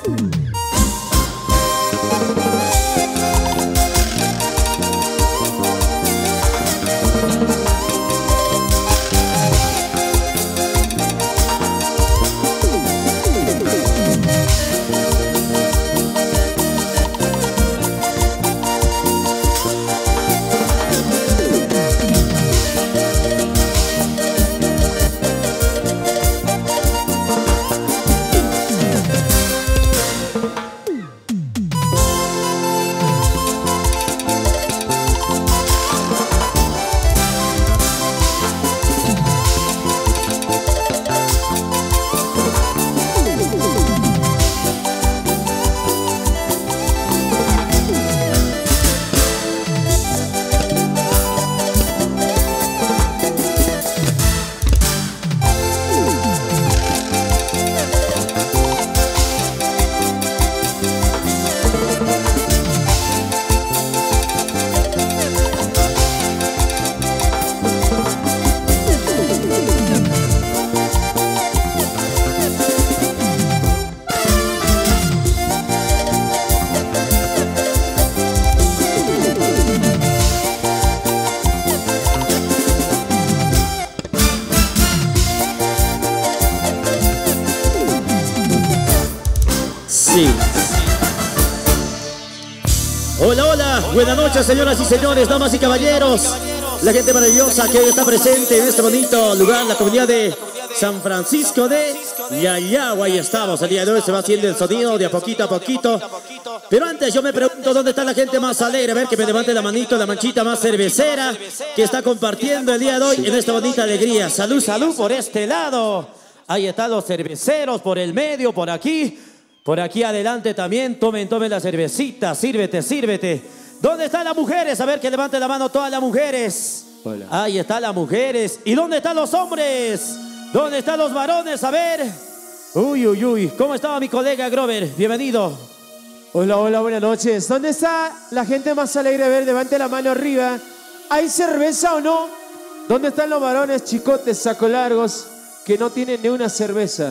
Hola, hola, buenas noches señoras y señores, damas y caballeros. La gente maravillosa que hoy está presente en este bonito lugar, la comunidad de San Francisco de Yayagua. Ahí estamos, el día de hoy se va haciendo el sonido de a poquito a poquito. Pero antes yo me pregunto dónde está la gente más alegre. A ver, que me levante la manito, la manchita más cervecera que está compartiendo el día de hoy en esta bonita alegría. Salud, salud por este lado. Ahí están los cerveceros por el medio, por aquí. Por aquí adelante también, tomen la cervecita, sírvete, sírvete. ¿Dónde están las mujeres? A ver, que levanten la mano todas las mujeres. Hola. Ahí están las mujeres. ¿Y dónde están los hombres? ¿Dónde están los varones? A ver. Uy, uy, uy. ¿Cómo estaba mi colega Grover? Bienvenido. Hola, hola, buenas noches. ¿Dónde está la gente más alegre? A ver, levante la mano arriba. ¿Hay cerveza o no? ¿Dónde están los varones chicotes, saco largos, que no tienen ni una cerveza?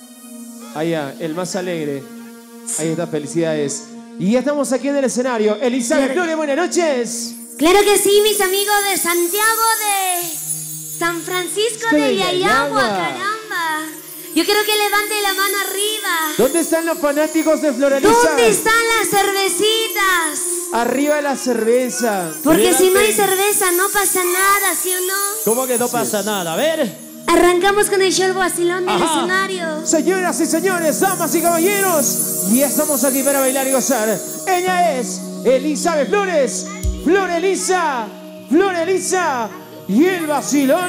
Allá, el más alegre. Ahí está, felicidades. Y ya estamos aquí en el escenario. Elizabeth Flores, buenas noches. Claro que sí, mis amigos de Santiago de San Francisco de Yayagua, caramba. Yo quiero que levante la mano arriba. ¿Dónde están los fanáticos de Floraliza? ¿Dónde están las cervecitas? Arriba la cerveza. Porque si no hay cerveza no pasa nada, ¿sí o no? ¿Cómo que no pasa nada? A ver. Arrancamos con el show vacilón del escenario. Señoras y señores, damas y caballeros, ya estamos aquí para bailar y gozar. Ella es Elizabeth Flores, Floraliza, Floraliza y el vacilón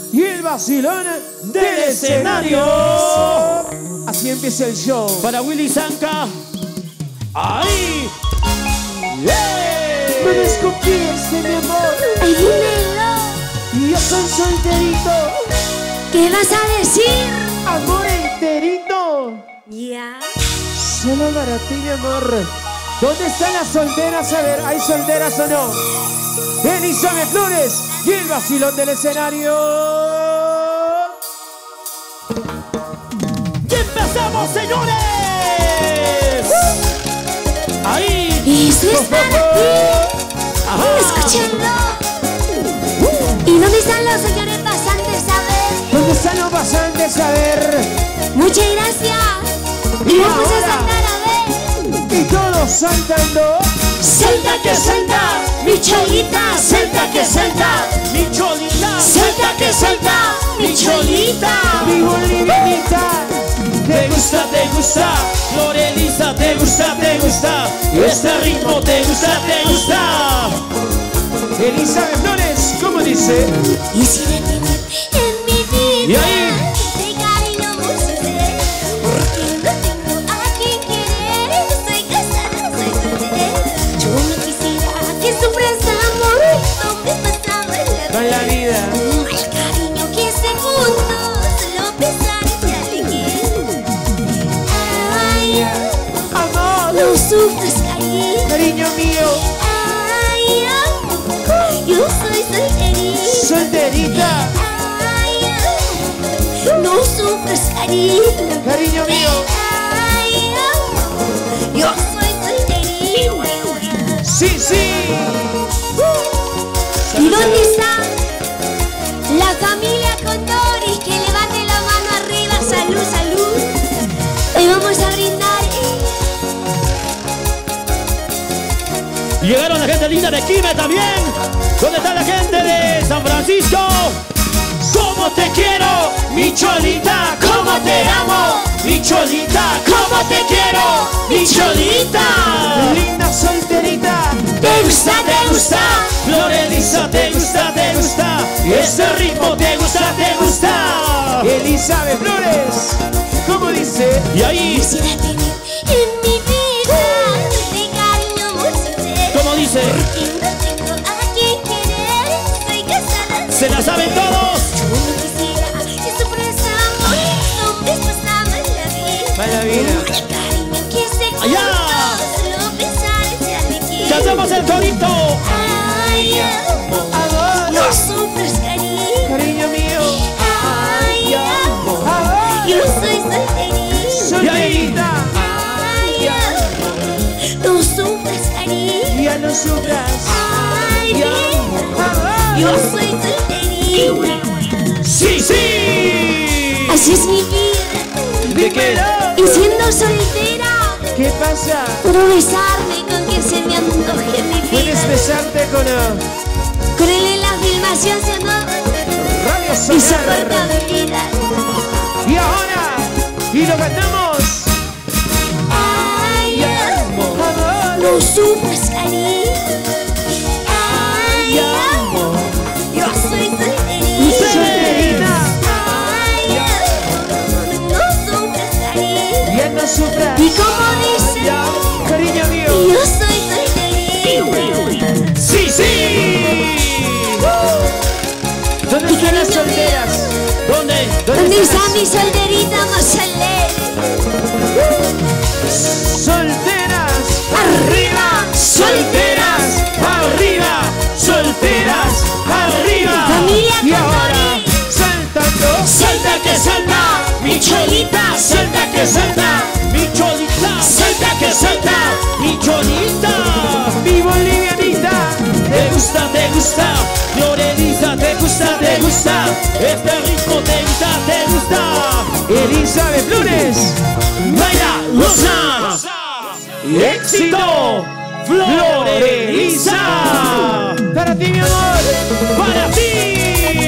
del escenario. Así empieza el show. Para Willy Zanca. ¡Ahí! No desconfíes de mi amor. ¡Ay, dímelo! Yo soy solterito. ¿Qué vas a decir? Amor enterito. Ya. Solo para ti, mi amor. ¿Dónde están las solteras? A ver, ¿hay solteras o no? Elizabeth Flores y el vacilón del escenario. ¡Ya empezamos, señores! ¡Ahí! Y eso es para ti. Escúchenlo. ¿Y dónde están los señores pasantes? A ver. ¿Dónde están los pasantes? A ver. Muchas gracias. Y vamos ahora, a saltar, a ver. Y todos saltando. Salta que salta, mi cholita. Salta que salta, ¡Mi cholita! salta que salta, mi cholita. Mi bolivinita. ¿Te gusta? Floraliza, ¿te gusta? Este ritmo te gusta? Elizabeth Flores, ¿cómo dice? Y si detenerte en mi vida, ¿Y ahí? de cariño mucho sé, porque no tengo a quien querer. Soy casada, soy soltera. Yo no quisiera que sufras amor. ¿Dónde pasaba Con la vida. el cariño que segundos lo pesar de alguien? Ay, Amor, no sufras, cariño mío. Ay, yo soy solterita. Solterita. Ay, no sufras, cariño. Cariño mío. Ay, Llegaron la gente linda de Quime también. ¿Dónde está la gente de San Francisco? ¿Cómo te quiero, mi cholita? ¿Cómo te amo, mi cholita? ¿Cómo te quiero, mi cholita? Linda solterita. ¿Te gusta, te gusta? Florelisa, ¿te gusta, te gusta? Ese ritmo, ¿te gusta, te gusta? Elizabeth Flores. ¿Cómo dice? Y ahí, Quisiera tener en mi vida de cariño mucho de. ¿cómo dice? Porque no tengo a quien querer. Soy casada. ¿Se la saben todos? Yo no quisiera que sufras amor. Hombres pasaban la vida. Mala vida. Un cariño que se Allá. solo pensar ya me quiero. ¡Cantamos el corito! Ay, amor, Amor. no sufras, cariño. Cariño mío. Ay, amor, Amor. yo soy solterita. Solterita. Ay, amor, no sufras, cariño. Ya no sufras. Ay, mi amor, yo soy solterita. ¡Sí, sí! Así es mi vida. ¿De qué? Y siendo soltera, ¿Qué pasa? puedo besarme con quien se me antoje mi vida. Puedes besarte con Con él en la filmación se no Radio y Solar. soportabilidad. Y ahora, y lo cantamos. Ay, amor, Amor. no sufras, cariño. Ay, amor, yo soy solterita. Solterita. Ay, amor, no sufras, cariño. Ya no sufras. Y como dice, Cariño mío. yo soy solterita. ¡Sí, sí! ¿Dónde están las solteras? ¿Dónde? ¿Dónde está mi solterita más alegre? Solteras. ¡Arriba! ¡Solteras! ¡Arriba! ¡Solteras! ¡Arriba! Familia Y ahora, Cantori. saltando. ¡Salta que salta! ¡Mi cholita! ¡Salta que salta! ¡Mi cholita! ¡Salta que salta! ¡Mi cholita! Mi bolivianita. ¿Te gusta, te gusta? Florelisa, ¿te gusta, te gusta? Este ritmo te gusta, te gusta. Elizabeth Flores. ¡Baila, goza! ¡Éxito! ¡Florelisa! Para ti, mi amor. ¡Para ti!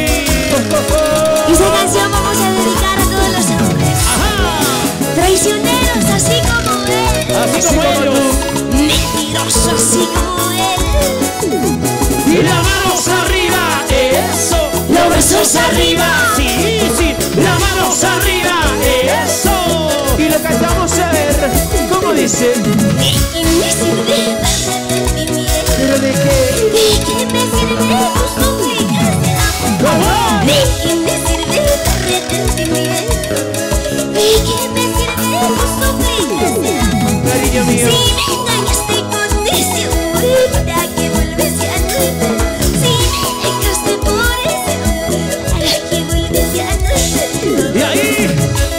Y esa canción vamos a dedicar a todos los hombres ¡Ajá! traicioneros, así como él, Así como ellos. mentirosos, así como él. Y las manos arriba, eso. Los brazos arriba. Sí, sí. Las manos arriba, eso. Y lo cantamos a ver. ¿Cómo dice? ¿De qué me sirve darte mi miel? ¿Pero de qué? ¿De qué me sirve tus súplicas de amor? ¿Cómo? ¿De qué me sirve darte mi miel? ¿De qué me sirve tus súplicas de amor? Cariño mío. Si me engañaste con ese amor, ¿para qué vuelves ya no? Si me dejaste por ese amor, ¿para qué vuelves ya no? Y ahí,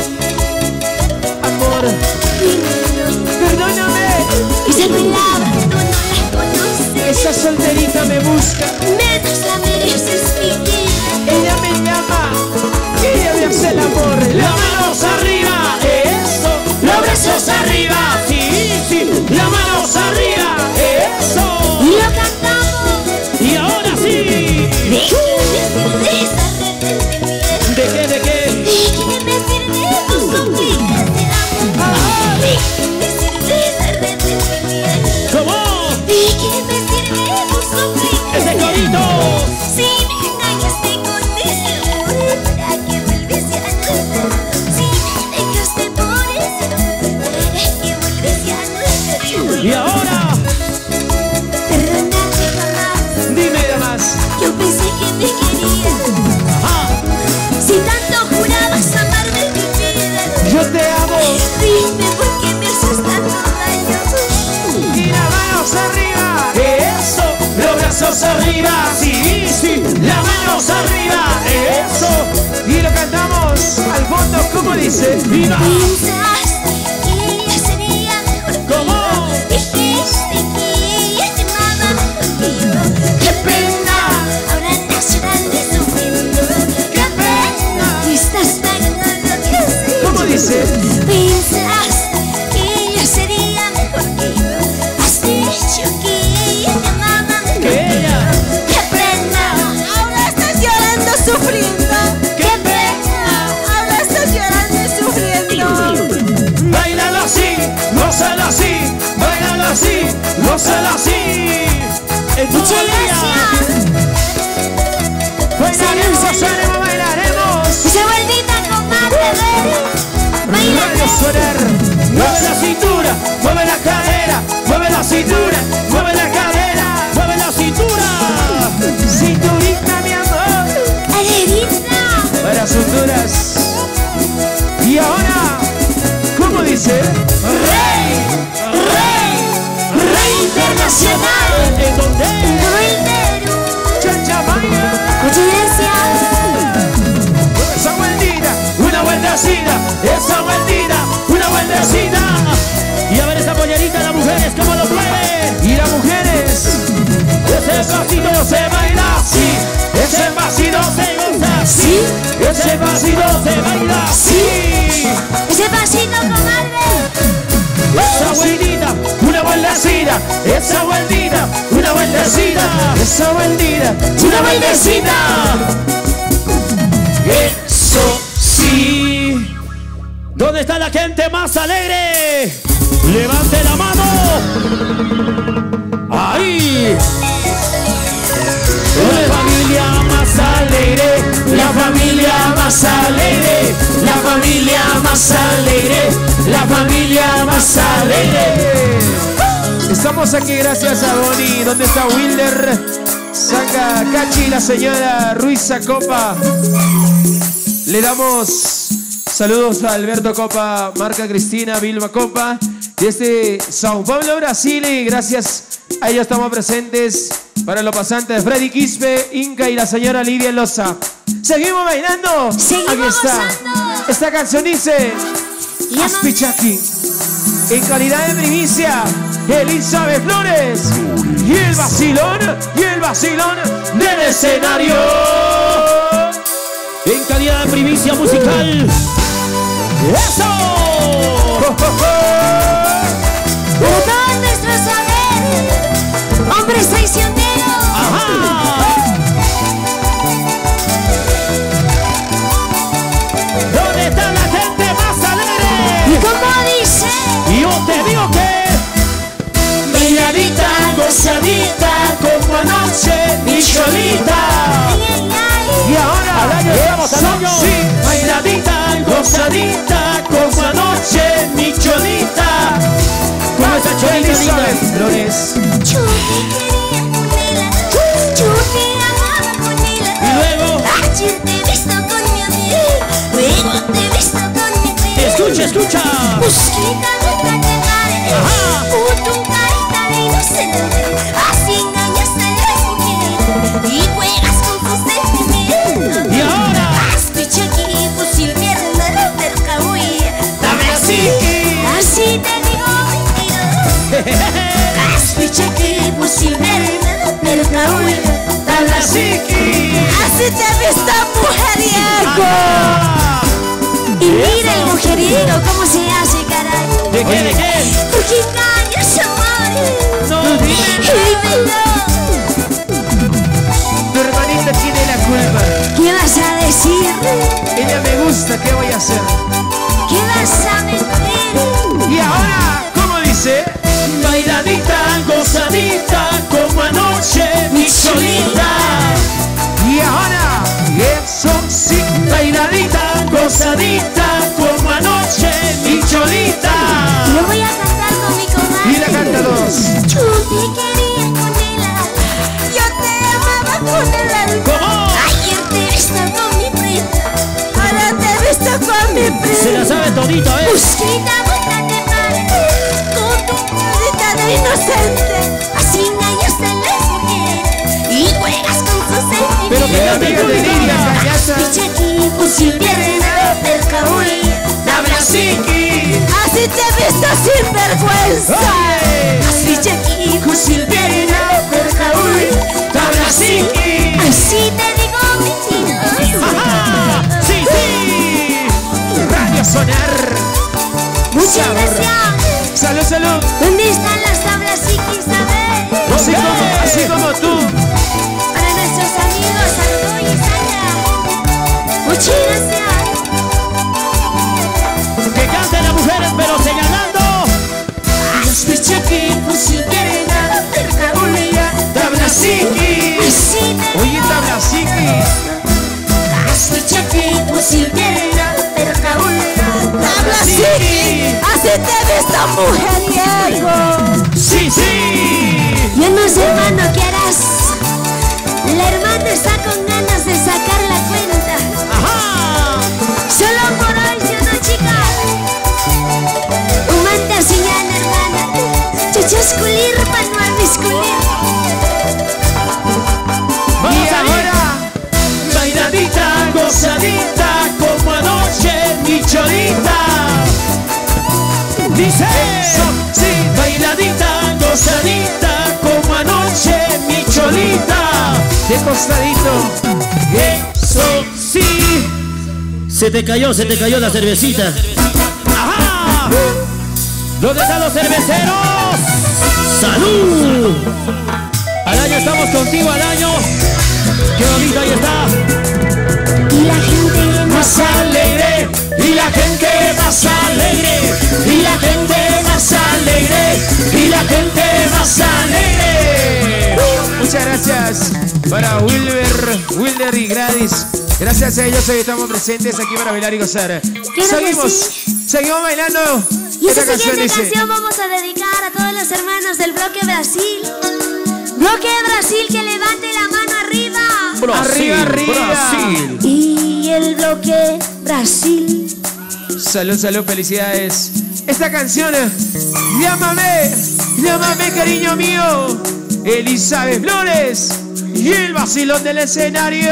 Amor. Perdóname. Esa palabra tú no la conoces. Esa solterita me busca. Menos la mereces, mi vida. Ella me llama. Ella me hace el amor. las manos arriba, eso. Los brazos arriba, sí, sí. Las manos arriba, eso. Y lo cantamos. Y ahora sí. ¿De qué me sirve esa arrepentimiento? ¿De qué, de qué? ¿De qué me sirve tus súplicas de amor? ¿De qué me sirve ese arrepentimiento? ¿Cómo? ¿De qué me sirve tus súplicas Ese de corito. amor? Si me engañaste con ese amor, ¿para qué vuelves ya no? Si me dejaste por ese amor, ¿para qué vuelves ya no? Y ahora, Perdóname, mamá, Dime, damas. yo pensé que me querías. ah, Si tanto jurabas amarme mi vida, Yo te amo. dime por qué me haces tanto daño. Y las manos arriba. eso. Los brazos arriba, sí, sí. Las manos arriba, eso. Y lo cantamos al fondo. ¿Cómo dice? ¡Viva! Pensaste que ella sería mejor que ¿Cómo? yo. Dijiste que ella te amaba mejor que yo. ¡Qué pena! Ahora andas llorando y sufriendo. ¡Qué pena! Y estás pagando lo que haces. ¿Cómo dice? Pensaste que ella sería mejor que yo. Has dicho que ella gózala así. Muchas gracias. Bailaremos, bailaremos, bailaremos. Esa vueltita con más de Radio Sonar. Mueve la cintura, mueve la cadera, mueve la cintura, mueve la cadera, mueve la cintura. Cinturita, mi amor. Alerita. Para cinturas. Y ahora, ¿cómo dice? Rey internacional. ¿En dónde? Del Perú. Chachamaya. Muchas gracias. Esa vueltita, una vueltecita, esa vueltita, una vueltecita. Y a ver esa pollerita, las mujeres, ¿cómo lo mueven? Y las mujeres, ese pasito se baila así, ese pasito se goza así, ese pasito se baila así. Ese pasito, comadre. Esa vueltita, una vueltecita, esa vueltita, una vueltecita, esa vueltita, una vueltecita. Eso sí. ¿Dónde está la gente más alegre? ¡Levante la mano! ¡Ahí! La familia más alegre, la familia más alegre, la familia más alegre, la familia más alegre. Estamos aquí gracias a Bonnie. ¿Dónde está Wilder? Saca Cachi, la señora Ruiza Copa. Le damos saludos a Alberto Copa, Marca Cristina, Vilma Copa, desde São Paulo, Brasil. Y gracias a ellos estamos presentes para los pasantes Freddy Quispe, Inca y la señora Lidia Loza. Seguimos bailando. Seguimos Aquí está. gozando. Esta canción dice Aspichaki. En calidad de primicia, Elizabeth Flores y el vacilón del escenario. En calidad de primicia musical. ¡Eso! Para todos nuestros saberes, hombres traicioneros. ¡Ajá! ¿Dónde está la gente más Y alegre? como dice, Y yo te digo que Bailadita, gozadita, como anoche, mi cholita. ay, ay, ay. Y ahora, Al año estamos, al año. Sí, bailadita, gozadita, como anoche, mi cholita. Como esa cholita Elizabeth linda. Flores. Yo te quería con ella, yo te amaba con ella. Y luego, Ayer te he visto con mi amiga, luego te he visto con mi prima. escucha, escucha. Busquita nunca te daré, Ajá. tu carita de inocente, así engañas a las mujeres y juegas con tus sentimientos. Y ahora, Aspicha aquí, posible hermana del Kawi. Dame así. Así te digo mentira. Aspicha aquí, posible hermana del Kawi. Dame así. Así te he visto mujeriego. ah, Y mira el mujeriego cómo se hace, caray. ¿de qué, de qué? Porque engañas amores. No, dime. Y dímelo. Tu hermanita tiene la culpa. ¿Qué vas a decir? Ella me gusta, ¿qué voy a hacer? ¿Qué vas a mentir? Y ahora, ¿cómo dice? Bailadita, gozadita, como anoche, mi cholita. Y ahora, eso sí, bailadita, gozadita, como anoche, mi cholita. Yo voy a cantar con mi comadre. Y la canta dos. Yo te quería con el alma, yo te amaba con el alma. ¿Cómo? Ayer te he visto con mi prima, ahora te he visto con mi prima. Se la sabe todito, ¿eh? Busquita, búscate padre, con tu carita de inocente, así engañas a las mujeres y juegas con sus sentimientos. Pero que cante amiga de Julita. Lidia Callaza. Picha aquí, posible hermana del Kawi. Dabrasiki. Así te he visto sin vergüenza. Oye. Así te aquí, Kusilvierina, Percaúl, Dabrasiki. así te digo mentiras. ¡Ajá! ¡Sí, sí! Radio Sonar. Muchas gracias. Salud, salud. ¿Dónde están las tablas psíquicas? Así como tú. Para nuestros amigos Arturo y Sandra. Muchas gracias. Que canten las mujeres, pero señalando. Aspichaki, Kusilvierina, Brasil querida, pero habla así, así te ves esta mujeriego. Sí, sí. Yo no sé, hermano, ¿qué harás? La hermana está con ganas de sacar la cuenta. Ajá. Solo por hoy, ¿sí o no, chica? Manda señal, hermana. Chuchasculir, manual bisculir. Y ahora, bailadita, gozadita, como anoche mi cholita. Dice eso, sí, bailadita, gozadita, como anoche mi cholita. De costadito, eso sí. Se te cayó la cervecita. ¡Ajá! ¿Dónde están los cerveceros? ¡Salud! Al año estamos contigo, al año. ¡Qué bonito, ahí está! Y la gente Más alegre, y la gente más alegre, y la gente más alegre, y la gente más alegre. Muchas gracias para Wilder y Gladys. Gracias a ellos hoy estamos presentes aquí para bailar y gozar. Seguimos bailando. Y esta Esta siguiente dice, canción vamos a dedicar a todos los hermanos del Bloque Brasil. Bloque Brasil, que levante la mano arriba. Brasil, arriba. Brasil. Y el Bloque Brasil. Salud, salud, felicidades. Esta canción, llámame, llámame, cariño mío. Elizabeth Flores y el vacilón del escenario.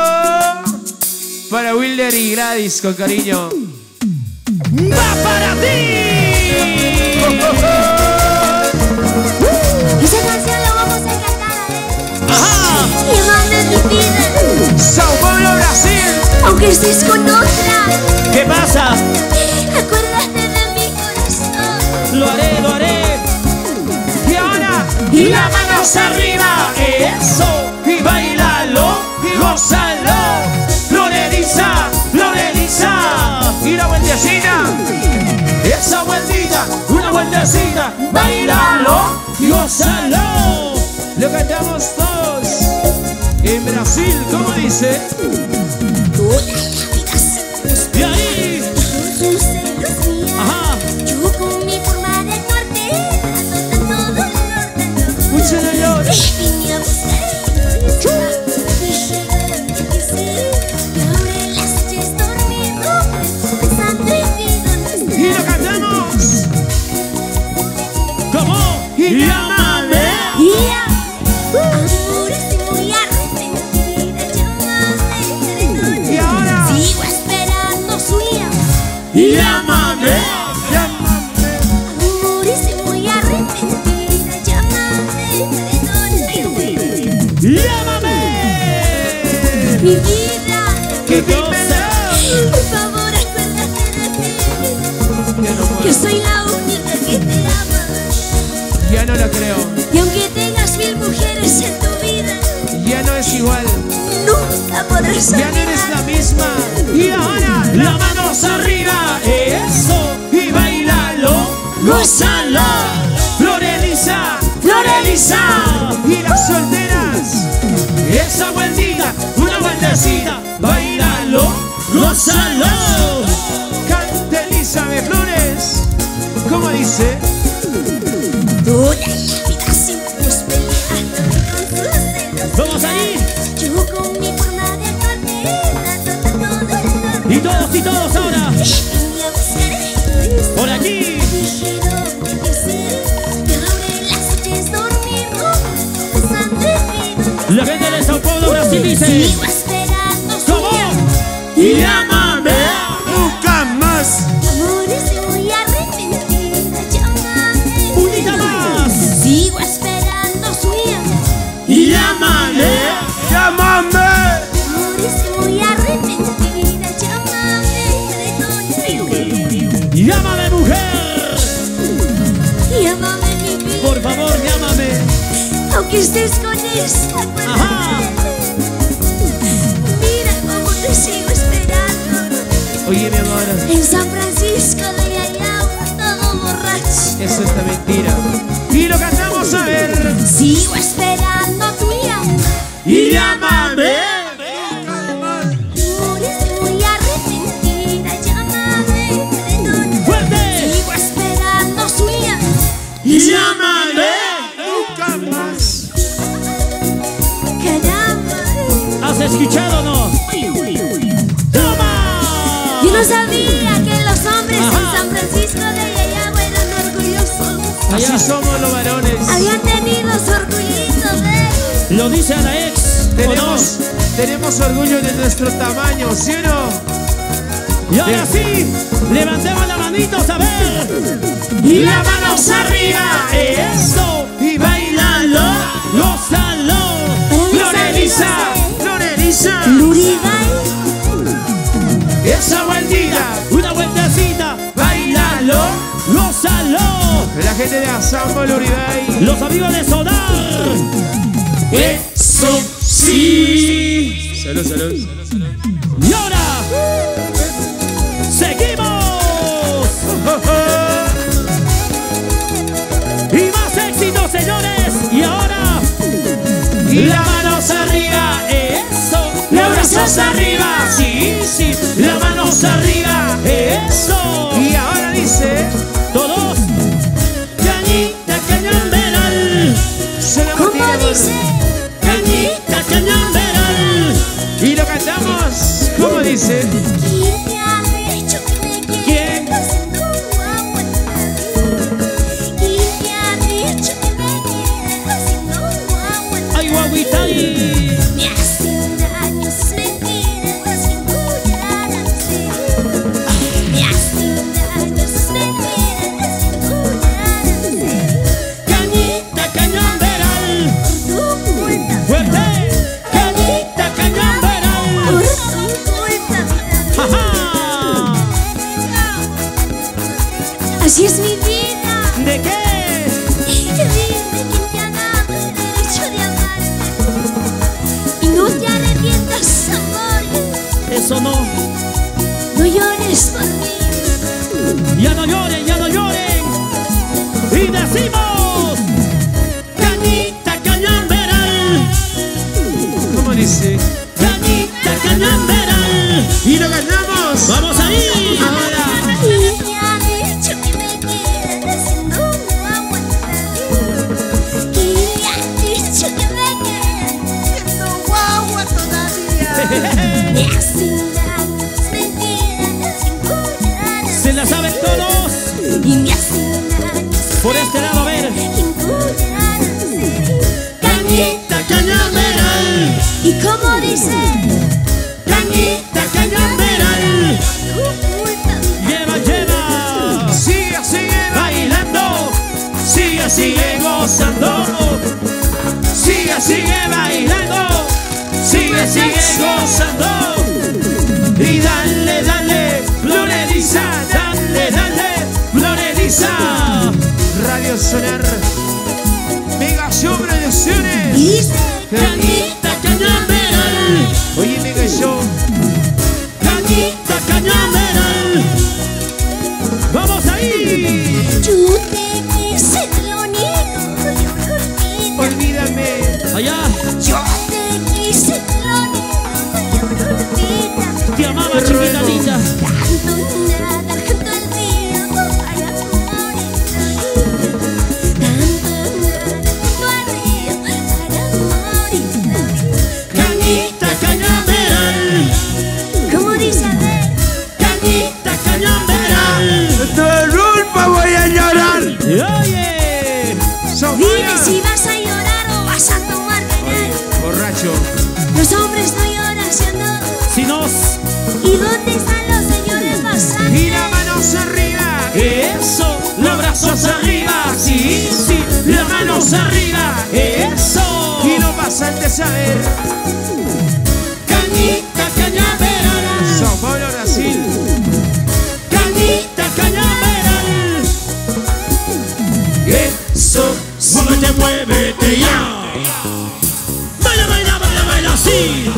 Para Wilder y Gladys, con cariño. ¡Va para ti! Esa canción la vamos a cantar a él. ¡Ajá! Llámame mi vida, Sao Paulo, Brasil. aunque estés con otra. ¿Qué pasa? Acuérdate de mi corazón. Lo haré, lo haré. Y ahora, y las manos arriba, eso. Y bailalo, y gózalo. Floreliza, Floreliza. Y la vueltecita, esa vueltita, una vueltecita. Bailalo, y gózalo. Lo cantamos todos. En Brasil, ¿cómo dice? Toda la vida sin Y ahí, tus celos mías. ajá. Yo con mi forma de actuarte, dándote todo dolor, tanto Mucho dolor. vine a buscar y quise. Y ahora en las noches dormido, pensando en ti, ¿dónde Y lo estás? cantamos. ¿Cómo? Y llámame. Ahora estoy muy arrepentida, llámame. Y ahora, Sigo esperando su llamada. y llámame. Llámame. Amor, estoy muy arrepentida, llámame. Llámame. Mi vida, ¿Qué cosa? por favor, acuérdate de mí. Yo soy la única que te ama. Ya no lo creo. Y aunque tengas 1000 mujeres en tu vida, Ya no es igual. nunca podrás Ya no eres la misma. Y ahora, las manos arriba. Eso. Y bailalo. Gózalo. Floreliza. Floreliza. Y las solteras. Esa vueltita. Una vueltecita. Bailalo. Gózalo. Canta Elizabeth Flores. ¿Cómo dice? toda la vida sin tus peleando con tus celos. ¡Vamos ahí! Yo con mi forma de actuarte, dándote todo el dolor. Y todos ahora. Vine a buscar Por aquí. dije dónde quise. Y ahora en las noches dormido, pensando en ti. La gente de Sao Paulo, Brasil dice. Sigo esperando su ¿Cómo? llamada. Y llámame. Nunca más. Amor, estoy muy arrepentida, llámame. Unita más. Sigo esperando su llamada. Y llámame. Llámame. Amor, estoy muy arrepentida, llámame. Llámame, mujer. Llámame, mi vida. Por favor, llámame. Aunque estés con esta, Ajá. mira cómo te sigo esperando. Oye, mi amor. En San Francisco de Yayao, todo borracho. Eso está mentira. Y lo cantamos a ver. Sigo esperando tu llamada. Y llámame. Amor, estoy muy arrepentida. Llámame. Nunca más. Caramba. ¿Has escuchado o no? ¡Toma! Yo no sabía que los hombres en San Francisco de Yayagua eran orgullosos. Así somos los varones. Habían tenido su orgullito, ¿ves? Lo dice a la ex. Tenemos orgullo de nuestro tamaño, ¿sí o no? Y ahora sí, levantemos las manitos a ver. Y las manos arriba, eso. y bailalo, Gózalo. Floreliza, Floreliza, Luribay. esa vueltita, Una vueltecita. bailalo. Gózalo. La gente de Asambo, Luribay. Los amigos de Sonar. Eso sí. Salud, salud. Y ahora seguimos. Y más éxito, señores. Y ahora Y las manos arriba, eso. los brazos arriba, sí, sí, las manos arriba, Eso. y ahora dice, Todos. Cañita, cañaveral. se la ¿Cómo motiva, dice? Cañita, cañaveral. y lo cantamos, ¿cómo dice? ¿Quién te ha dicho que me ¿Quién? quieres? No aguantar. ¿Quién te ha dicho que me quieres? No aguantar. Ay, guaguita. Me hacen daño sus mentiras sin cuidar así. Me hacen daño sus mentiras sin cuidar así. Cañita, cañaveral. Por tu culpa, Fuerte. Cañita, cañaveral. por tu culpa. Ajá. Así es mi vida. ¿De qué? Y que dime quién te ha dado el derecho de amarte. Y no te arrepientas, amor. Eso no. No llores por mí. Ya no lloren, ya no lloren. Y decimos. Cañita, cañaveral. ¿Cómo dice? Cañita, cañaveral. Y lo cantamos, Vamos ahí. ahora, ¿Quién te ha dicho que me quieres? No aguantar. ¿Quién te ha dicho que me quieres? No guagua todavía. Me hacen daño tus mentiras sin cuidar así. Se la saben todos. Y me hacen daño sus Por este lado, a ver. sin cuidar así. Cañita, cañaveral. ¿Y cómo dice? Cañita, cañaveral. Tu culpa. Lleva, lleva. sigue, sigue Bailando. Sigue, sigue gozando. Sigue, sigue bailando. Sigue, sigue gozando. Y dale, dale, Floreliza. Dale, dale, Floreliza. Radio Sonar, Mega Show Producciones. Dice. Cañita, cañaveral. Oye, Mega Show, Cañita, cañaveral. Vamos ahí. Yo te quise, te lo niego. Yo me olvidé. olvídame. Allá. Yo te quise, te lo niego. Yo me olvidé. Te amaba, chiquita linda. Tanto nada junto al río para morir. Tanto nada junto al río para morir. Cañita, cañaveral. ¿Cómo dice? A ver. Cañita, cañaveral. De culpa voy a llorar. Y oye. Dime Sofía, si vas a llorar o vas a tomar veneno. borracho. Los hombres no lloran, ¿sí o no? Si nos. ¿Y dónde están los señores Y pasantes? las manos arriba, Eso. Los brazos arriba. Sí, sí. Las manos arriba. Eso. y los pasantes a ver. Cañita, cañaveral. Sao Paulo, Brasil. Cañita, cañaveral. Eso. Muévete, muévete ya. Baila, baila, baila, baila así.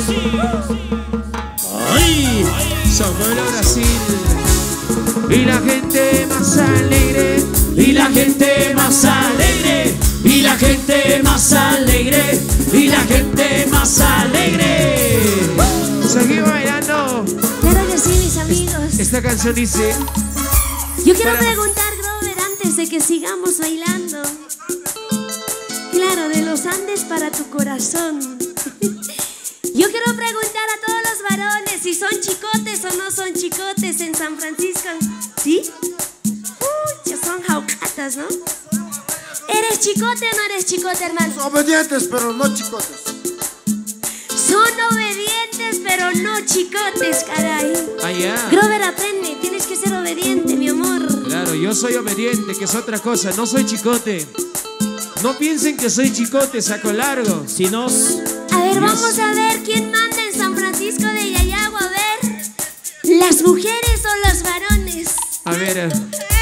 Ay. Sao Paulo, Brasil. Y la gente más alegre. Y la gente más alegre. Y la gente más alegre. Y la gente más alegre. Seguimos bailando. Claro que sí, mis amigos. Esta canción dice. Yo quiero para- preguntar, Grover, antes antes de que sigamos bailando. Claro, de los Andes para tu corazón. Yo quiero preguntar a todos los varones si son chicotes o no son chicotes en San Francisco. ¿Sí? Ya son jaucatas, ¿no? ¿Eres chicote o no eres chicote, hermano? Obedientes, pero no chicotes. Son obedientes, pero no chicotes, caray. Allá. Grover, aprende, tienes que ser obediente, mi amor. Claro, yo soy obediente, que es otra cosa, no soy chicote. No piensen que soy chicote, saco largo. Si nos... A ver, vamos a ver quién manda en San Francisco de Yayagua. A ver, ¿las mujeres o los varones? A ver.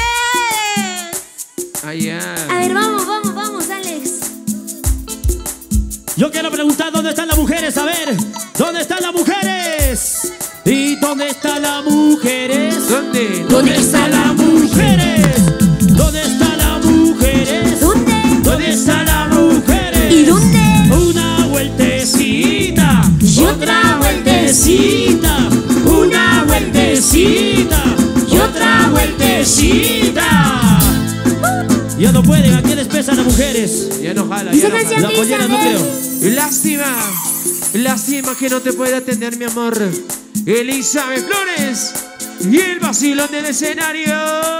Allá. A ver, vamos, Alex. Yo quiero preguntar dónde están las mujeres, a ver, ¿dónde están las mujeres? ¿Y dónde están las mujeres? ¿Dónde? ¿Dónde están las mujeres? ¿Dónde están las mujeres? ¿Dónde? ¿Dónde están las mujeres? ¿Y dónde? Una vueltecita, Y otra vueltecita, una vueltecita y otra vueltecita. Ya no pueden, ¿a qué les pesan las mujeres? Ya no jala, Esa ya no canción jala. La pollera no creo. Lástima, lástima que no te pueda atender, mi amor. Elizabeth Flores y el vacilón del escenario.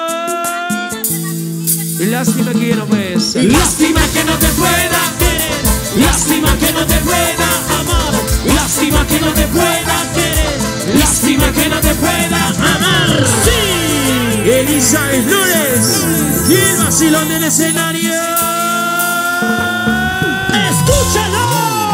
Lástima que ya no puedes. Lástima que no te pueda querer, lástima que no te pueda amar, lástima que no te pueda querer, lástima que no te pueda amar. ¡Sí! Elizabeth Flores y el vacilón del escenario. ¡Escúchalo!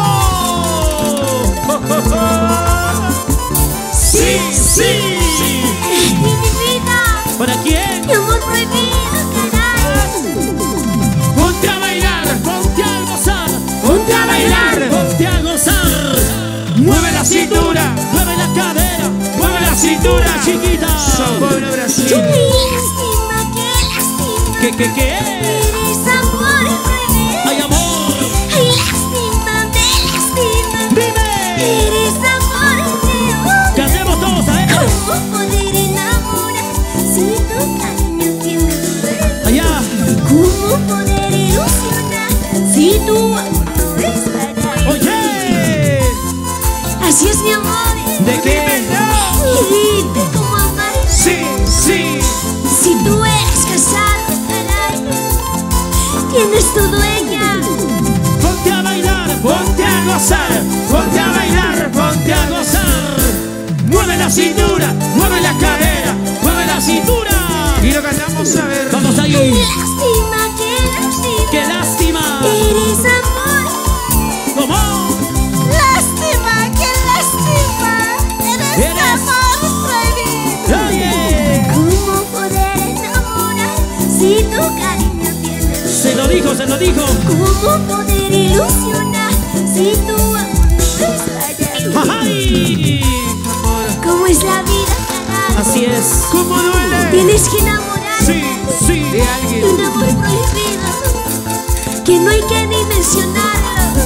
¡Sí, sí! Eres mi vida, ¿Para quién? mi amor prohibido, caray. Ponte a bailar, ponte a gozar, ponte a bailar, ponte a gozar. Mueve la cintura, mueve la cadera, mueve la cintura, chiquita. Sao Paulo, Brasil. Lástima, qué lástima. ¿Qué? Eres amor prohibido. ¡Ay, amor! Ay, lástima, me lastima. ¡Dime! Eres amor prohibido. Cantemos todos a él. ¿Cómo poder enamorar si tu cariño tiene duda? Allá. ¿Cómo poder ilusionar si tu amor no es para Oye, Así es, mi amor. ¿de qué? Y dime cómo amar. Sí, sí. Si tú eres casado, caray, tienes tu dueña. Ponte a bailar, ponte a gozar, ponte a bailar, ponte a gozar. Mueve la cintura, mueve la cadera, mueve la cintura. Y lo cantamos a ver. Vamos ahí. Lástima, qué lástima. ¡Qué lástima! Eres amor. ¿Cómo? Lástima, qué lástima. Eres Eres- amor prohibido. ¡Oye! ¿Cómo poder enamorar si tu cariño tiene duda? Se lo dijo, se lo dijo. ¿Cómo poder ilusionar si tu amor no es para ¡Ay! ¿Cómo es la vida, caray? Así es. ¿Cómo duele? Tienes que enamorarte Sí, sí. De alguien. de un amor prohibido que no hay que ni mencionarlo.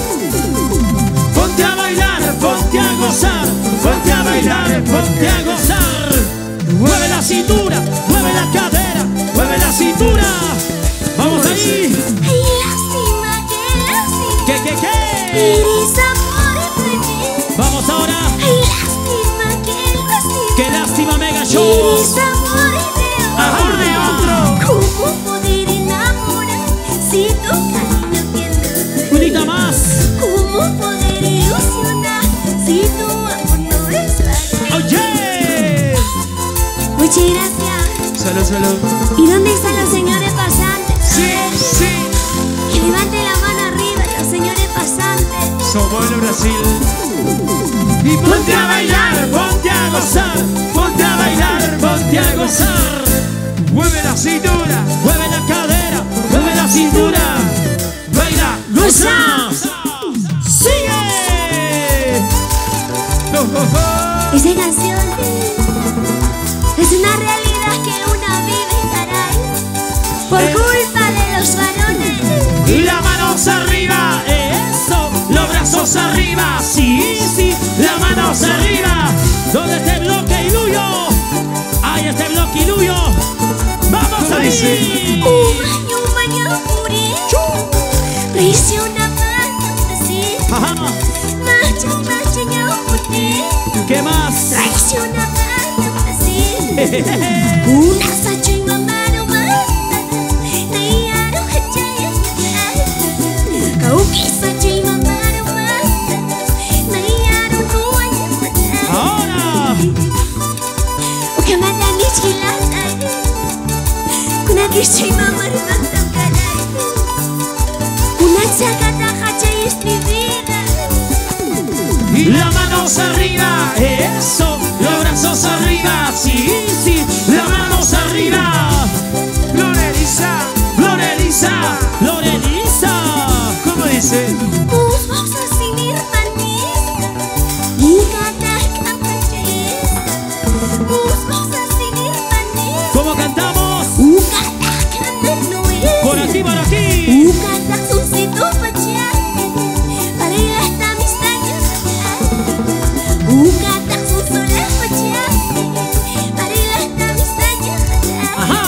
Ponte a bailar, ponte a gozar, ponte a bailar, ponte a gozar. Mueve la cintura, mueve la cadera, mueve la cintura. Vamos ahí. Ay, lástima, qué lástima. ¿Qué? Eres amor prohibido. Vamos ahora. Ay, lástima, qué lástima. ¡Qué lástima, Mega Show! Eres amor ¡Amor de otro! ¿Cómo poder enamorar si tu cariño tiene duda? Unita más. ¿Cómo poder ilusionar si tu amor no es para ¡Oye! Muchas gracias. Salud, salud. ¿Y dónde están los señores pasantes? Sí, sí. Que levante la mano arriba los señores pasantes. Sao Paulo, Brasil. Y ponte a bailar, ponte a gozar, ponte a bailar, ponte a gozar. Mueve la cintura. Mueve la cadera, mueve la cintura. Baila, goza. ¡Sigue! Oh, oh, oh. Esa canción es una realidad que una vive, caray, por culpa de los varones. Y las manos arriba, eso, los brazos arriba, sí, sí, las manos arriba. ¿Dónde está el bloque Iluyo? Ahí está el bloque Iluyo. ¡Vamos ¿Cómo ahí! dice? Un Una sacho y mamá no más. Nayaro hachaya. Kauki sacho y mamá no más. Nayaro nuanya. Ahora. Uka mata michilata. Kuna kishay mamá ribanta kalay. Kuna chakata hachaya es mi vida. Y las manos arriba, eso, los brazos arriba, sí, sí, las manos arriba. Lorelisa, Lorelisa, Lorelisa, ¿cómo dice? Us vamos a seguir panis. Y kata kapachayes. Us vamos a seguir panis. ¿cómo cantamos? Ukata kapanoes. Por aquí, por aquí. Ukata sunsito pachas. Para ir hasta mis años. Ukata sunsola pachas. Para ir hasta mis años. Ajá.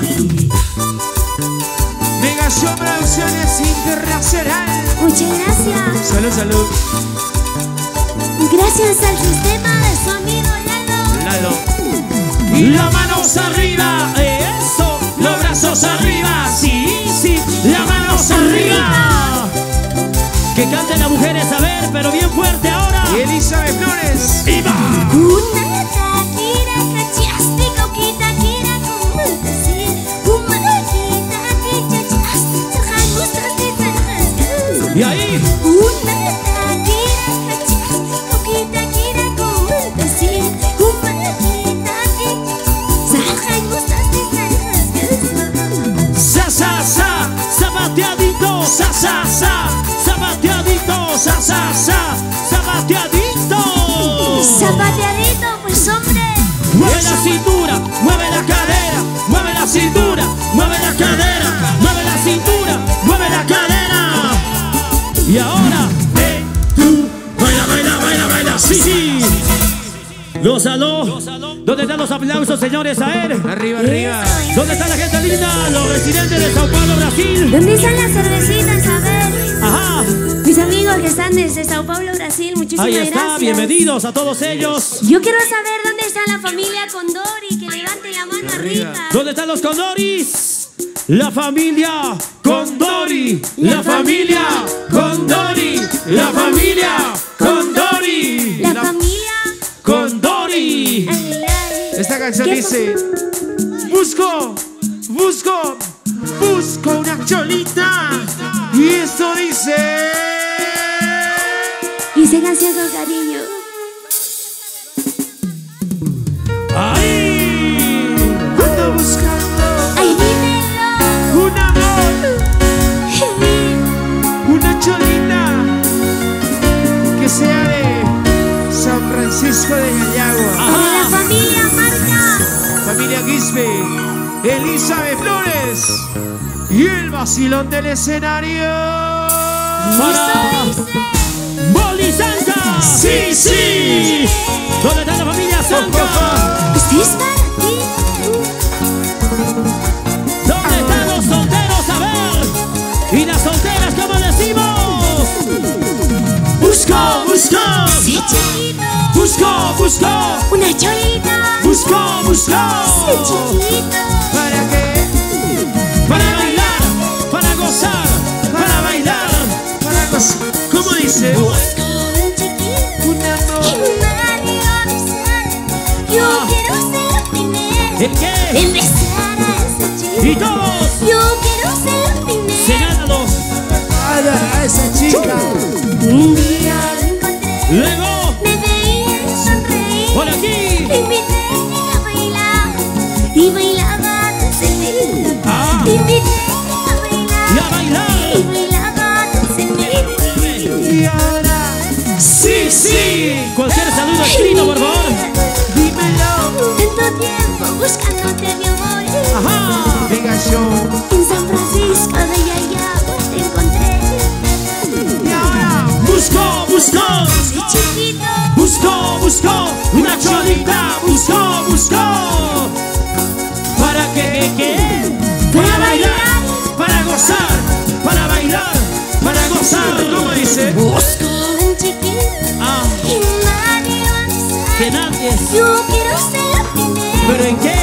Mega Show Producciones Internacional. Muchas gracias. Salud, salud. Gracias al sistema de sonido Lalo. Lalo. Y las manos arriba, eso, los brazos arriba, sí, sí, las manos arriba. Que canten las mujeres, a ver, pero bien fuerte ahora. Y Elizabeth Flores. ¡Viva! Una taquira cachaste, coquita quiera con fantasía. Una quita que chachaste, chajan nuestras detalles. Y ahí, Una taquira cachaste, coquita quiera con fantasía. Una quita que chajan nuestras detalles. sa, sa, sa, zapateadito, sa, sa, sa, zapateadito, sa, sa, sa, zapateadito. Zapateadito, pues hombre. Mueve la cintura, mueve la cadera, mueve la cintura, mueve la cadera, mueve la cintura, mueve la cadera. Y ahora, tú, baila, baila, baila, baila, sí, sí. Gózalo. ¿Dónde están los aplausos, señores? A ver. Arriba, arriba. ¿Dónde está la gente linda? Los residentes de Sao Paulo, Brasil. ¿Dónde están las cervecitas? A ver. Ajá. Mis amigos que están desde Sao Paulo, Brasil, muchísimas Ahí está, gracias. bienvenidos a todos ellos. Yo quiero saber dónde está la familia Condori, que levante la mano arriba. ¿Dónde están los Condoris? La familia Condori, la familia Condori, la familia Condori, La familia Condori. ay, ay. Esta canción ¿Qué dice: busco, busco, busco una cholita. Y esto dice: Hice canción con cariño. Ahí. ando buscando Ay, dímelo. un amor, una cholita que sea de San Francisco de Yayagua. Para la familia Marca. Familia Quispe, Elizabeth Flores y el vacilón del escenario. Para Esto dice. Molly Zanca. Sí, sí. ¿Dónde está la familia Zanca? Este es para ti. ¿Dónde están los solteros? A ver. Y las solteras, ¿cómo decimos? Busco, busco. Sí, chiquito. Busco, busco. Una cholita. Busco, Sí, busco. chiquito. ¿Para qué? Para bailar, para gozar, para bailar. Para cosas. ¿Cómo dice? Busco un chiquito. Un amor. Que nadie va a besar. Yo quiero ser la primera ¿En qué? en besar a ese chico. Y todos, Yo quiero ser la primera. señálalos. A esa chica. Un día lo encontré. Luego, Me veía sonreír. por aquí. Te invité a bailar. Y bailaba tan feliz. Ah. Te invité a bailar. Y a bailar. Y bailaba tan feliz. Y ahora, Sí, sí. Cualquier saludo escrito, por favor. dímelo. Tanto tiempo buscándote mi amor. Ajá. Mega Show. En San Francisco de Yayagua te encontré. Y ahora, Busco, busco. Sí, chiquito. Busco, busco. Una cholita. Busco, busco. ¿Para qué? Para bailar, para gozar, para bailar, para gozar. ¿Cómo dice? Busco un chiquito. Ah, Y nadie va a besar. que nadie. Yo quiero ser la primera. ¿Pero en qué?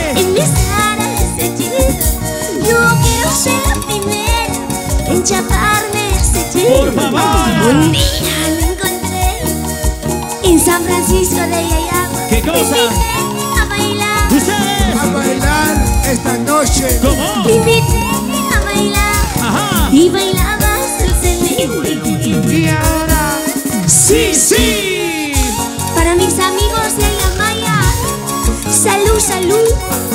enchaparme ese chico. Por favor. Un día lo encontré en San Francisco de Yayagua. ¿Qué cosa? Te invité a bailar. ¿Ustedes? A bailar esta noche. ¿Cómo? Te invité a bailar. Ajá. Y bailabas el cemento. Y ahora, Sí, sí. Para mis amigos de Ayamaya, salud, salud.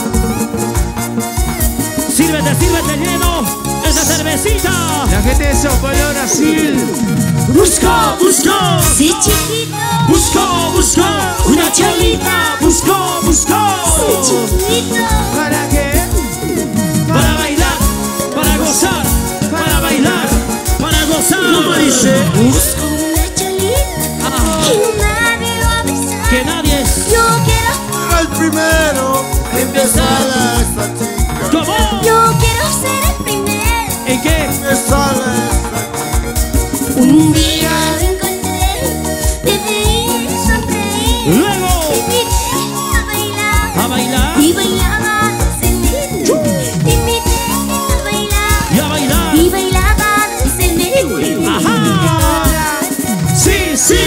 Sírvete, sírvete lleno esa cervecita. la gente de Sao Paulo, Brasil. Busco, busco. Sé chiquito, Busco, busco. Una cholita. Busco, busco. sé chiquito. ¿Para qué? Para bailar, para gozar, para bailar, para gozar. ¿Cómo dice? Busco una cholita que nadie lo ha besado. Que nadie es. Yo quiero, El primero en besarla a esta chica. ¿Cómo? yo quiero ser el primero. ¿En qué? Besarla a esta chica. Un día lo encontré, te veí sonreír. Luego. Te invité a bailar. A bailar Y bailabas el cemento. Te invité a bailar. y a bailar. Y bailabas el cemento. Ajá. Sí, sí.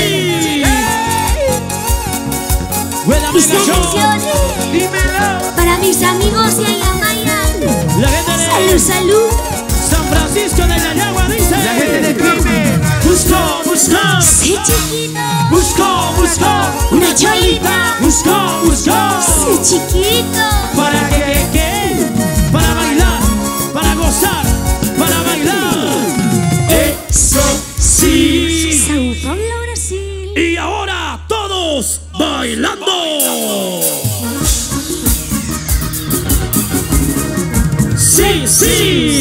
Buena Esta mega show. canción Dímelo. para mis amigos de Ayamaya. La gente Salud, de salud. San Francisco de Yayagua dice. La gente de Crimen. Busco, busco. Sé chiquito, Busco, busco. una cholita. Busco, busco. Sé chiquito, ¿Para qué? Para bailar, para gozar, para bailar. Eso sí. Sao Paulo, Brasil. Y ahora todos bailando. Sí, sí.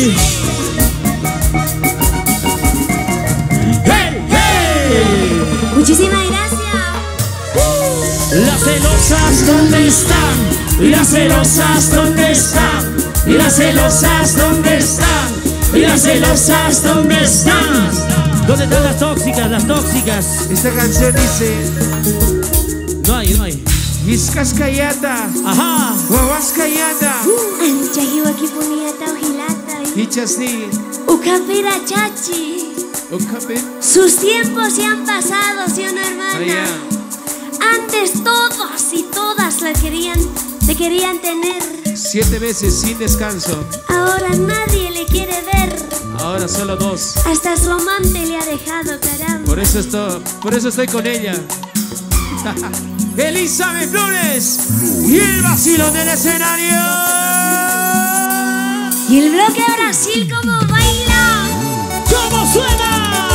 Hey, hey. Muchísimas gracias. Las celosas, ¿dónde están? Las celosas, ¿dónde están? Las celosas, ¿dónde están? Las celosas, ¿dónde están? ¿Dónde están las tóxicas? Las tóxicas. Esta canción dice: No hay, no hay. Iskas Kayata, Ajá. Wawas Kayata, Anchahiwa kipuniata ojilata. Hichasni, Ukapira chachi. Okape, Sus tiempos se han pasado, ¿sí o no, hermana? Allá. Antes todos y todas te querían tener. 7 veces sin descanso. Ahora nadie le quiere ver. Ahora solo 2. Hasta su amante le ha dejado, caramba. Por eso estoy con ella. Elizabeth Flores y el vacilón del escenario. Y el bloque Brasil, ¿cómo baila? ¿Cómo suena?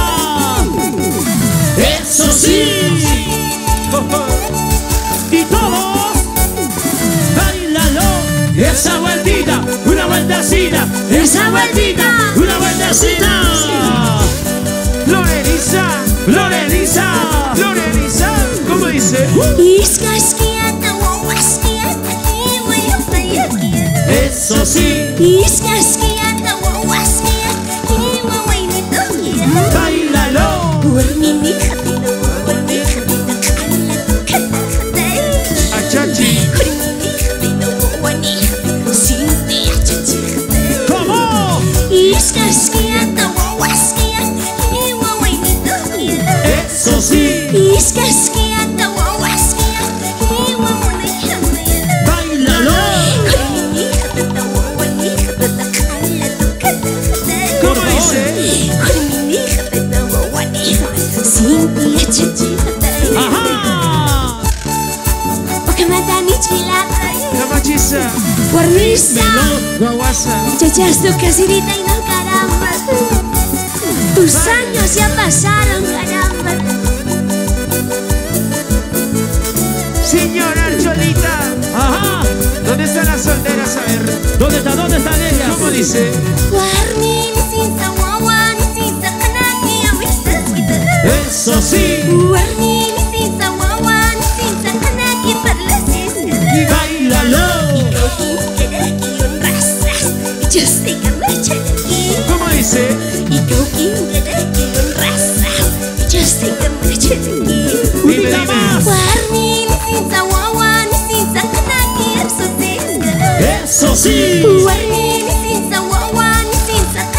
Eso sí. Y todos, bailalo. Esa vueltita, una vueltacita. Esa vueltita, una vueltacita. Loreniza, Loreniza. Loreniza, ¿cómo dice? Iskaskiata, wawaskiata, kiwayupayakiata. Eso sí. Iskaskiata, wawaskiata, kiwawainitokiata. Bailalo. Warminijatino, warminijatino, kalatukatakatai. Achachi, Warminijatino, wawanijatino, sintiachachijatay. ¿Cómo? Iskaskiata, wawaskiata, kiwawainitokiata. Eso sí. Iskaskiata, wawaskiata, kiwawainitokiata. Bailalo. ¿cómo dice? Ajá. La machiza, Guaguasa, tus años ya pasaron, caramba. señora Cholita. Ajá. ¿Dónde están las solteras? A ver, ¿Dónde están ellas? ¿cómo dice? Eso sí. Y bailalo. ¿Cómo dice? Dime, dime. Eso sí.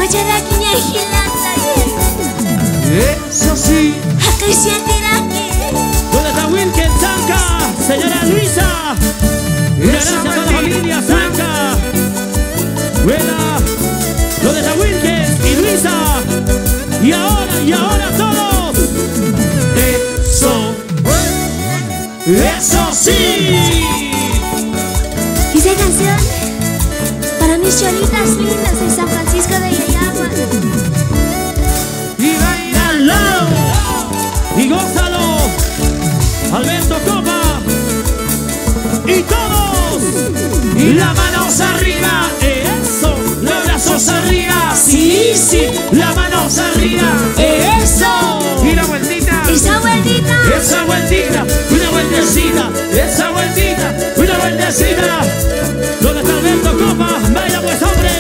Charaquiña Gilata. Eso sí. ¿Dónde está Wilken Zanca? Señora Luisa. Gracias a toda la familia Zanca. Buena. ¿Dónde está Wilken y Luisa? Y ahora todos. Eso sí. Y esa canción para mis cholitas lindas en San Francisco de Yayagua. Y bailalo. Y gózalo. Alberto Copa. Y todos. Y las manos arriba. Eso. Los brazos arriba. Sí, sí. Las manos arriba. Eso. Y la vueltita. Esa vueltita. Esa vueltita. Una vueltecita. Esa vueltita. Una vueltecita. ¿Dónde está Alberto Copa? Baila pues, hombre.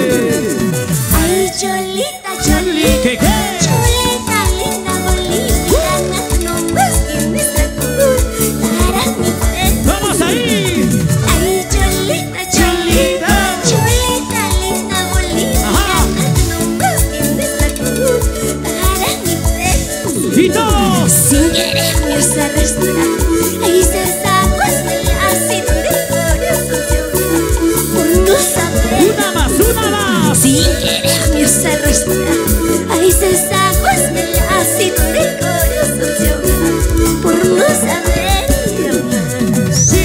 Ay, cholita, cholita. ¿Qué? Cholita, linda, bolita. No más tienes la para mi fe. Vamos ahí. Ay, cholita, cholita. Cholita, linda, bolita. Ajá. No más tienes la para mi fe. Y todos. Sin querer me usa restaurar. Ahí se sacó así de corazón. Por no saber. Una más. Sin querer me usa restaurar. Ahí se sacó así de corazón. Por no saber amar. Sí.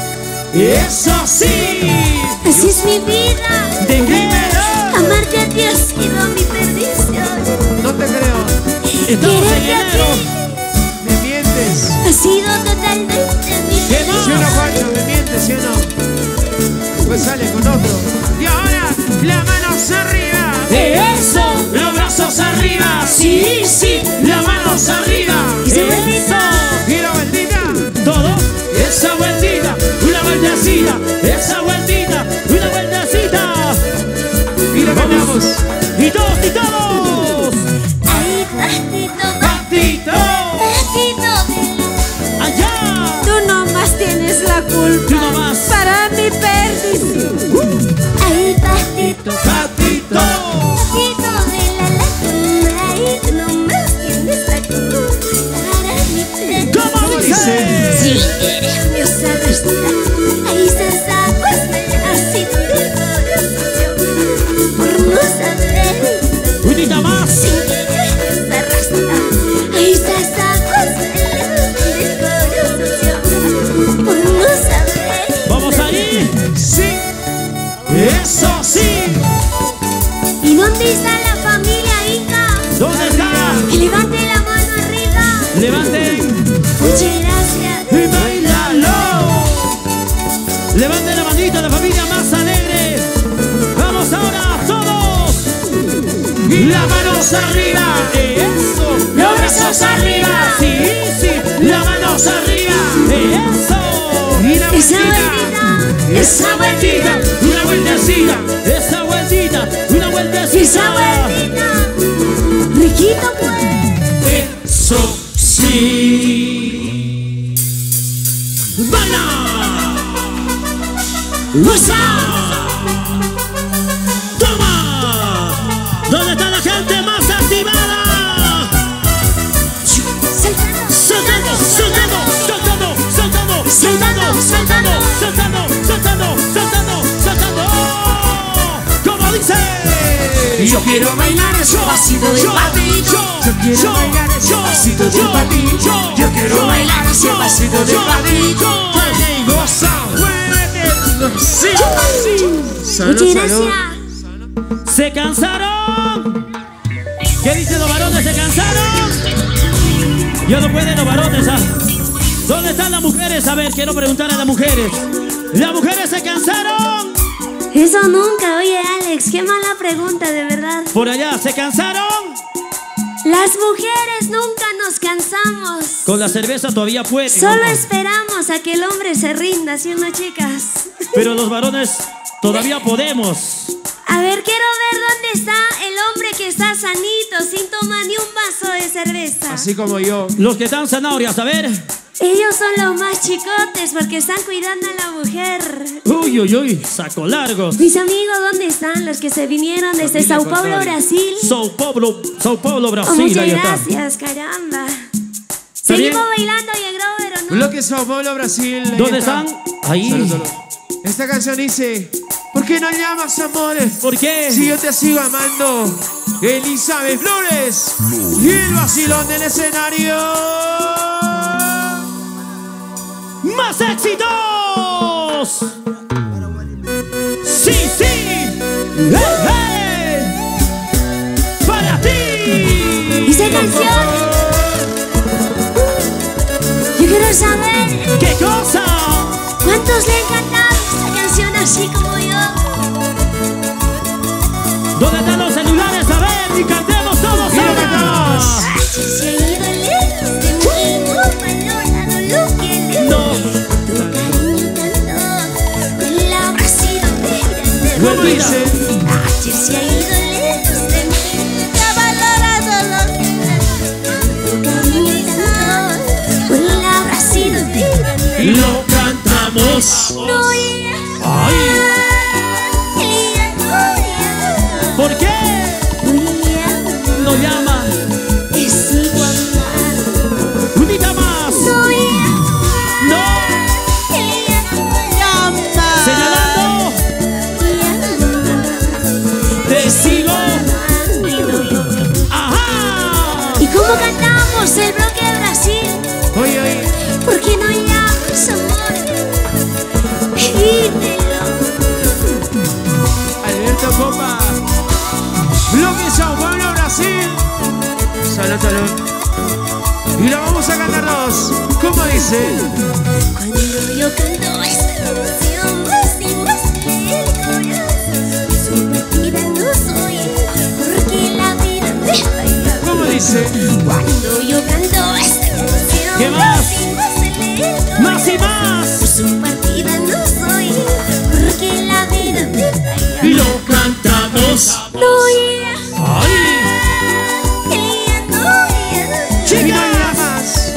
Eso sí. Así es mi vida. De primero. Amarte a ti ha sido mi perdición. No te creo. Estamos en Quererte a enero. ti Me mientes. ha sido totalmente mi ¿Qué más? ¿Sí o no, Juancho? Me mientes, ¿sí o no? Pues sale con otro. Y ahora, las manos arriba. Eso. Los brazos arriba. Sí, sí. Las manos arriba. Esa Eso. Y la vueltita. Todo. Esa vueltita. Una vueltecita. Esa vueltita. Una vueltecita. Y lo cantamos. Y todos. Ay, patito, Patito. patito de Allá. Tú nomás tienes la culpa. Tú nomás. Para mi perdición. Ay, patito, Patito. patito de la laguna. Ay, tú nomás tienes la culpa. Para mi perdición. ¿Cómo dice? Sin querer me usa restaurar. Ahí se sacó así del corazón. Por no saber. Unita más. Sin querer me usa restaurar. Ahí se sacó así del corazón. Por no saber. Vamos ahí. Sí. Eso sí. ¿Y dónde está la familia Inca? ¿Dónde está? Que levante la mano arriba. Levanten. Muchas gracias. Y bailalo. Levanten la manita, la familia más alegre. Vamos ahora, todos. Y las manos arriba. Eso. Los brazos arriba. Sí, sí. Las manos arriba. Eso. Y la Esa vueltita. vueltita. Esa vueltita. Una vueltecita. Esa vueltita. Una vueltecita. Esa vueltita. Riquito pues. Eso sí. ¡Baila! ¡Goza! ¡Toma! ¿Dónde está la gente más activada? Saltando. ¡Saltando! ¡Saltando! ¡Saltando! ¡Saltando! ¡Saltando! ¡Saltando! ¡Saltando! ¡Saltando! ¡Saltando! ¡Saltando! ¿Cómo dice? Yo quiero bailar ese pasito del patito. Yo quiero bailar ese pasito del patito. Yo quiero bailar ese pasito del patito. Goza. Muévete. Sí. Muchas gracias. ¿Se cansaron? ¿Qué dicen los varones? ¿Se cansaron? Ya no pueden los varones. ¿Dónde están las mujeres? A ver, quiero preguntar a las mujeres. ¿Las mujeres se cansaron? Eso nunca, oye Alex, qué mala pregunta, de verdad. Por allá, ¿se cansaron? Las mujeres nunca nos cansamos. Con la cerveza todavía pueden. Solo ¿no? esperamos a que el hombre se rinda, ¿sí o no, chicas? Pero los varones todavía podemos. A ver, quiero ver dónde está el hombre que está sanito, sin tomar ni un vaso de cerveza. Así como yo. Los que están zanahorias, a ver. Ellos son los más chicotes porque están cuidando a la mujer. Uy, uy, uy, saco largo. Mis amigos, ¿dónde están? Los que se vinieron desde Sao Paulo, Brasil. Sao Paulo, Oh, Brasil. muchas Ahí está. gracias, caramba. bien? Seguimos bailando y el Grover, ¿o no? Bloque Sao Paulo, Brasil. Ahí ¿Dónde está. están? Ahí. Salud, salud. Esta canción dice: ¿por qué no llamas, amores? ¿Por qué? Si yo te sigo amando. Elizabeth Flores y el vacilón del escenario. ¡Más éxitos! ¡Sí, sí! ¡Hey, hey! ¡Para ti! Dice canción. Yo quiero saber ¿Qué cosa? cuántos le encanta esta canción así como yo. ¿Dónde están los celulares? A ver, y cantemos todos Y lo ahora. cantamos. Se ha ido lejos de mí, no ha valorado lo que le No. tu cariño tanto, el abrazo de grande. ¿Cómo dice? Ayer se ha ido lejos de mí, no ha valorado lo que le tu cariño tanto, el abrazo de grande. Lo cantamos. No, ¡Ay! ¿Por qué? No llama. Es igual más. Unita más. No. Señalando. Te sigo. Ajá. ¿Y cómo cantamos el bloque de Brasil? Oye, oye. ¿Por qué no llamas, amor? Pedítelo. Alberto Copa. Bloque Sao Paulo, Brasil. Salud, salud. Y la vamos a cantar dos. ¿Cómo dice? Cuando yo canto esta canción, más y más el corazón. Su partida no soy, porque la vida me falla. ¿Cómo dice? Cuando yo canto esta canción, ¿Qué más? y más el corazón. Más y más. Su partida no soy, porque la vida me falla. Lo cantamos. No, yeah. ¡Ay! Y no llamas.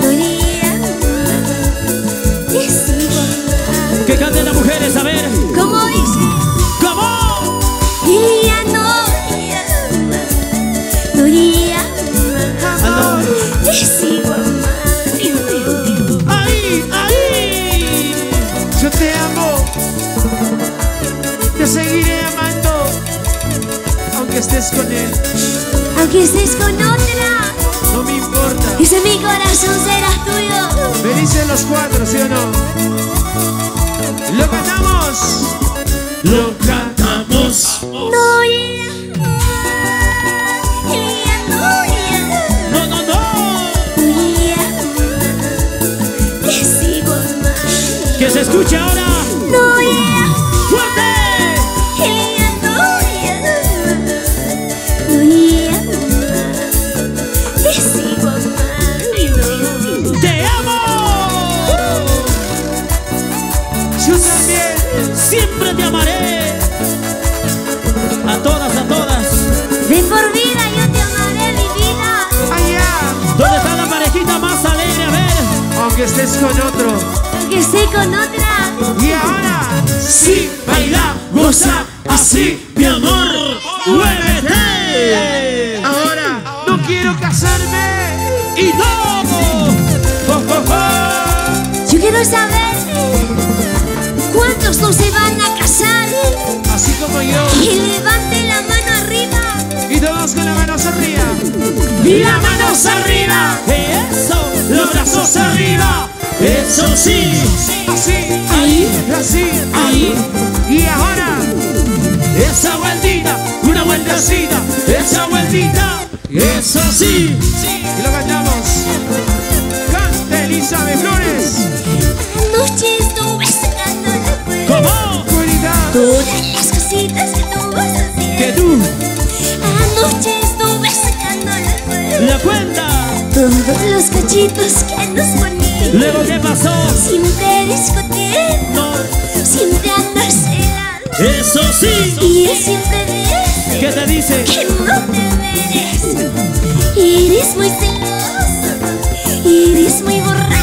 Que canten las mujeres, a ver. ¿Cómo dice? ¿Cómo? Ella no llama, no llama, te sigo amando. ¡Ahí! ¡Ahí! Yo te amo. Te seguiré amando. Aunque estés con él. Aunque estés con otra, No me importa. dice mi corazón serás tuyo. Felices los cuatro, ¿sí o no? ¡Lo cantamos! Lo cantamos. No llama, ella no llama, No, no, no. no llama, te sigo amando. Que se escuche ahora. No llama. ¡Fuerte! Ella no llama, te sigo amando. ¡Te amo! Yo también. Siempre te amaré. A todas, a todas. De por vida yo te amaré, mi vida. Allá. ¿Dónde está la parejita más alegre? A ver. Aunque estés con otro. Aunque esté con otra, Y ahora. Sí, baila, goza, así, mi amor. ¡Muévete! Ahora. No quiero casarme. ¡Y no! ¡Oh, oh, oh! yo quiero saber cuántos no se van a casar. Así como yo. Y levante la mano arriba. Y todos con la mano arriba. Y las manos arriba. Eso, los brazos arriba. Eso sí. Así. Ahí, Así. ahí. Y ahora. Esa vueltita, una vueltecita. Esa vueltita. Eso sí. Y lo cantamos. Canta Elizabeth Flores. Anoche estuve sacando la cuenta. ¿Cómo? Cualidad. Todas las cositas que tú vas a hacer. Que tú, Anoche estuve sacando la cuenta. la cuenta. Todos los cachitos que nos ponían. Luego, ¿qué pasó? Siempre discutiendo, No. siempre andar celando. Eso sí. Y él siempre dice ¿Qué te dice? que no te mereces. Eres muy celoso, eres muy borracho.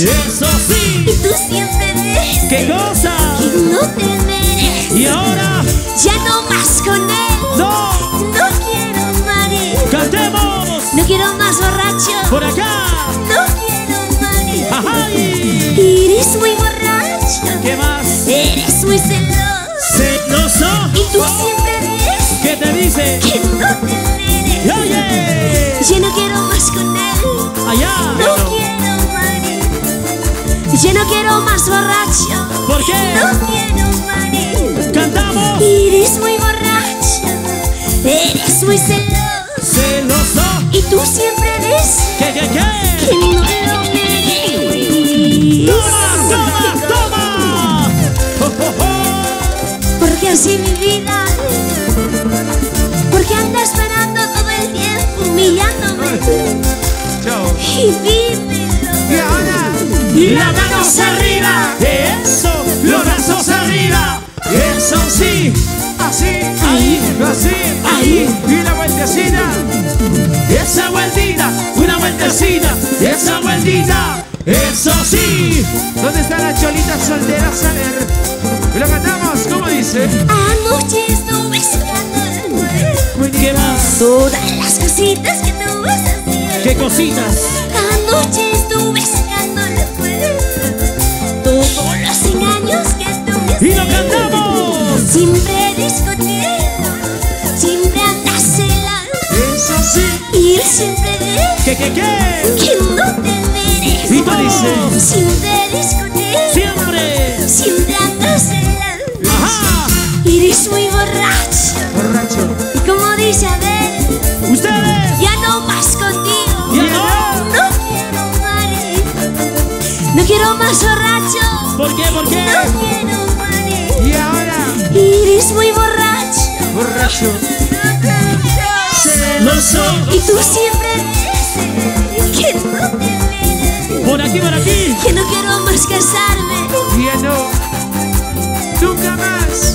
Eso sí. Y tú siempre ves ¿Qué cosa? que no te mereces. Y ahora Ya no más con él. no. No quiero marido. Cantemos No quiero más borracho. por acá. No quiero marido. Ajay. Eres muy borracho. ¿Qué más? Eres muy celoso. Celoso. Y tú siempre ves ¿Qué te dice? que no te mereces. Oye. Ya no quiero más con él. Allá. No quiero marido. Ya no quiero más borracho. ¿Por qué? No quiero marido. Cantamos. Eres muy borracho. Eres muy celoso. Celoso. Y tú siempre ves ¿Qué? que no lo mereces. Toma, toma, toma. Oh, oh, oh. Porque así mi vida. Porque anda esperando todo el tiempo humillándome. Y dímelo. Y ahora, Y las manos arriba. Eso. Los brazos arriba. Eso sí. así, Ahí. así, Ahí. y la vueltecita. Esa vueltita. Una vueltecita. Esa vueltita. Eso sí. ¿Dónde está la cholita soltera? A ver, ¿y lo cantamos? ¿Cómo dice? Anoche estuve sacando ¿Qué más? todas las cositas que tú vas a hacer. ¿Qué cositas? Anoche estuve sacando todos los engaños que tú me Y lo haces. cantamos. Siempre discutiendo, siempre andas celando. Eso sí. Y él siempre ve ¿Qué? que no te mereces. Y todos. Siempre discutiendo, Siempre. siempre andas celando. Ajá. Eres muy borracho. Borracho. Y como dice Abel, Ustedes. ya no más contigo. Ya no. No quiero marido. No quiero más borracho. ¿Por qué? ¿Por qué? No quiero marido. Y ahora, Eres muy borracho. borracho. Celoso. Y tú siempre dices que no te mereces. Por aquí, por aquí. Que no quiero más casarme. Y ya no, nunca más.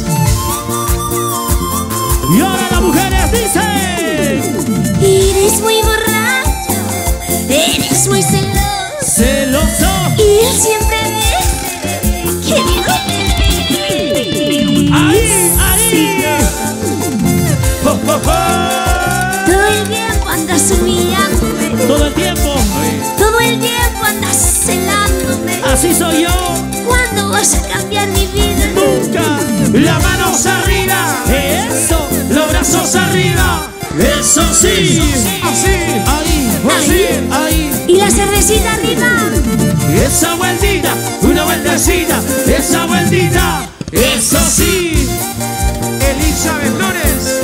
Y ahora las mujeres dicen. Eres muy borracho. Eres muy celoso. Celoso. Y él siempre dice que no te mereces. Ahí. Oh, oh, oh. Todo el tiempo andas humillándome. Todo el tiempo. Todo el tiempo andas celándome. Así soy yo. ¿Cuándo vas a cambiar mi vida? Nunca. Las manos arriba. Eso. Los brazos arriba. Eso sí. Así, Ahí. Ahí. Y la cervecita arriba. Esa vueltita. Una vueltecita. Esa vueltita. Eso sí. Elizabeth Flores.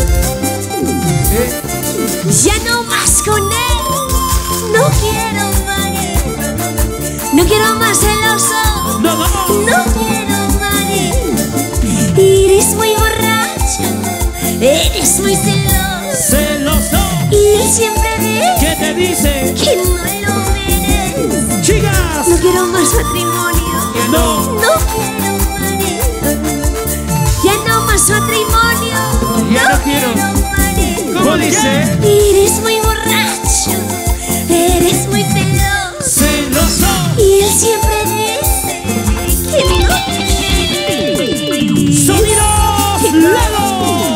Ya no más con él. No quiero marido. No quiero más celoso. No, vamos. No quiero marido. Eres muy borracho. Eres muy celoso. Celoso. Y él siempre ve ¿Qué te dice? que no lo mereces. Chicas. No quiero más matrimonio. No. No quiero marido. Ya no más matrimonio. Ya no quiero. marido. ¿Cómo dice? Eres muy borracho. Eres muy celoso. Celoso. Y él siempre dice que no te mereces. Sonidos Lalo.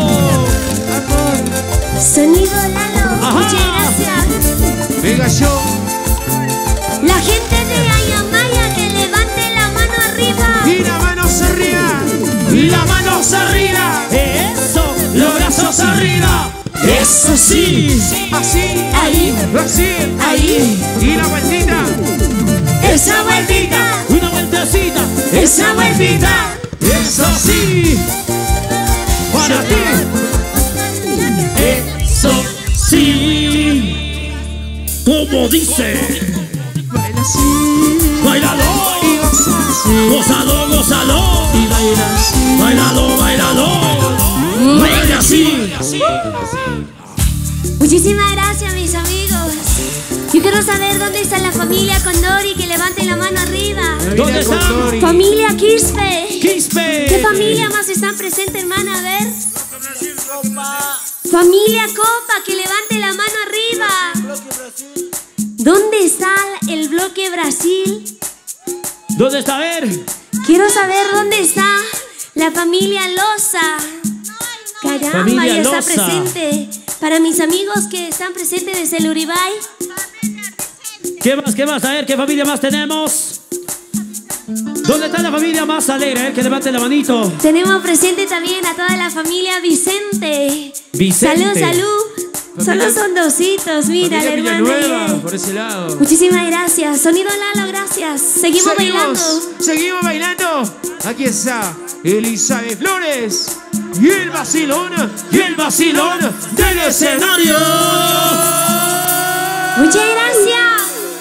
Sonido Lalo. Ajá. Muchas gracias. Venga yo. La gente de Ayamaya que levante la mano arriba. Y la mano arriba. Y las manos arriba. Eso. Los brazos arriba. Eso sí. Así, Ahí. así, Ahí. y la vueltita. Esa vueltita. Una vueltecita. Esa vueltita. Eso sí. Para ti. Eso sí. Como dice. Baila así. Bailalo. Y goza así. Gózalo, gózalo. Y baila así. Bailalo, bailalo. Baila así. Muchísimas gracias, mis amigos. Yo quiero saber dónde está la familia Condori, que levante la mano arriba. ¿Dónde está? Familia Quispe. Quispe. ¿Qué familia más están presentes, hermana? A ver. Familia Copa, que levante la mano arriba. ¿Dónde está el bloque Brasil? ¿Dónde está? A ver. Quiero saber dónde está la familia Loza. Caramba, Familia ya está Loza. presente. Para mis amigos que están presentes desde el Uribay. ¿Qué más? ¿Qué más? A ver, ¿qué familia más tenemos? ¿Dónde está la familia más alegre? A ver, que levante la manito. Tenemos presente también a toda la familia Vicente. Vicente. Salud, salud. Solo son dositos, mira, la Familia hermana. Villanueva, Bien. por ese lado. Muchísimas gracias. Sonido Lalo, gracias. Seguimos bailando. Seguimos bailando. Aquí está Elizabeth Flores y el vacilón del escenario. Muchas gracias.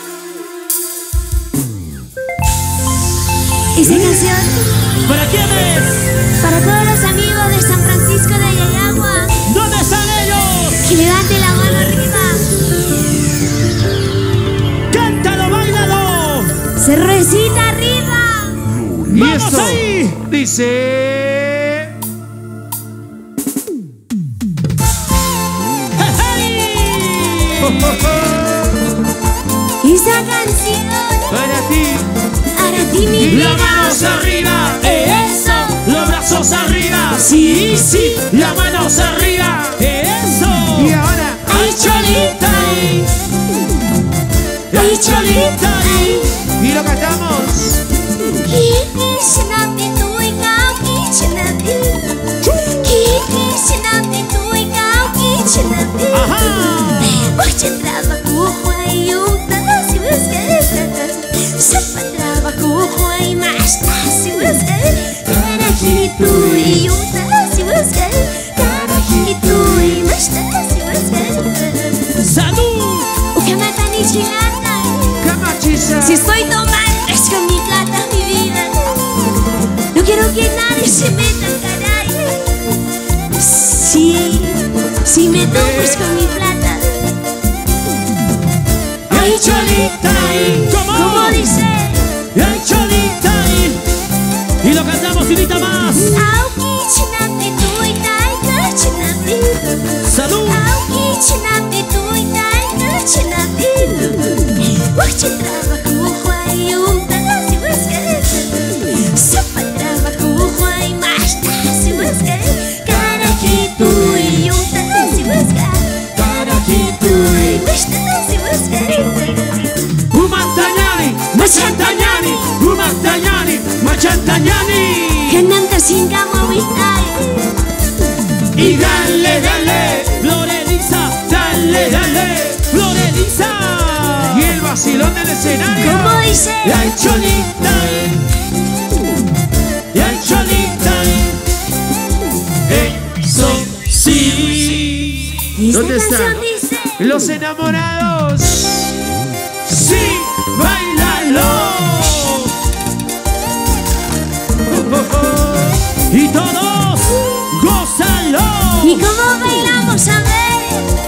Esa canción ¿Para quién es? para todos los amigos de San Francisco de Yayagua. ¿Dónde están ellos? Que levante la mano arriba. ¡Cántalo, bailalo! Cervecita arriba. Y ¡Vamos esto ahí! dice... Esa canción Para ti. para ti, mi La vida. manos arriba, Eso. los brazos arriba, sí, sí, la manos arriba, eso. Y ahora, Ay, Cholita, ay, Cholita, y lo cantamos. salud. Camachiza. Si estoy tomando es con mi plata, mi vida. No quiero que nadie se meta en caray. Si me tomo es con mi plata. Ay, Cholita, ¿Cómo dice? ay, Cholita, y lo cantamos unita más. Auki chinate tu itai chinate. Salud. Auki chinate tu itai chinate. Wachi trabajo huay un si buscar. Sopa trabajo huay más si buscar. Carajito y un si buscar. Carajito y si buscar. Umantañani, Umantañani, Machantañani. Ganando sin gamo Y dale, dale, Floreliza, dale, dale, Floreliza. Y el vacilón del escenario. ¿Cómo dice? Ay, Cholita, ay, Cholita, eso sí. Esta ¿Dónde está? canción dice. Los enamorados. Sí, bailalo. Y todos, gózalo. ¿Y cómo bailamos a ver?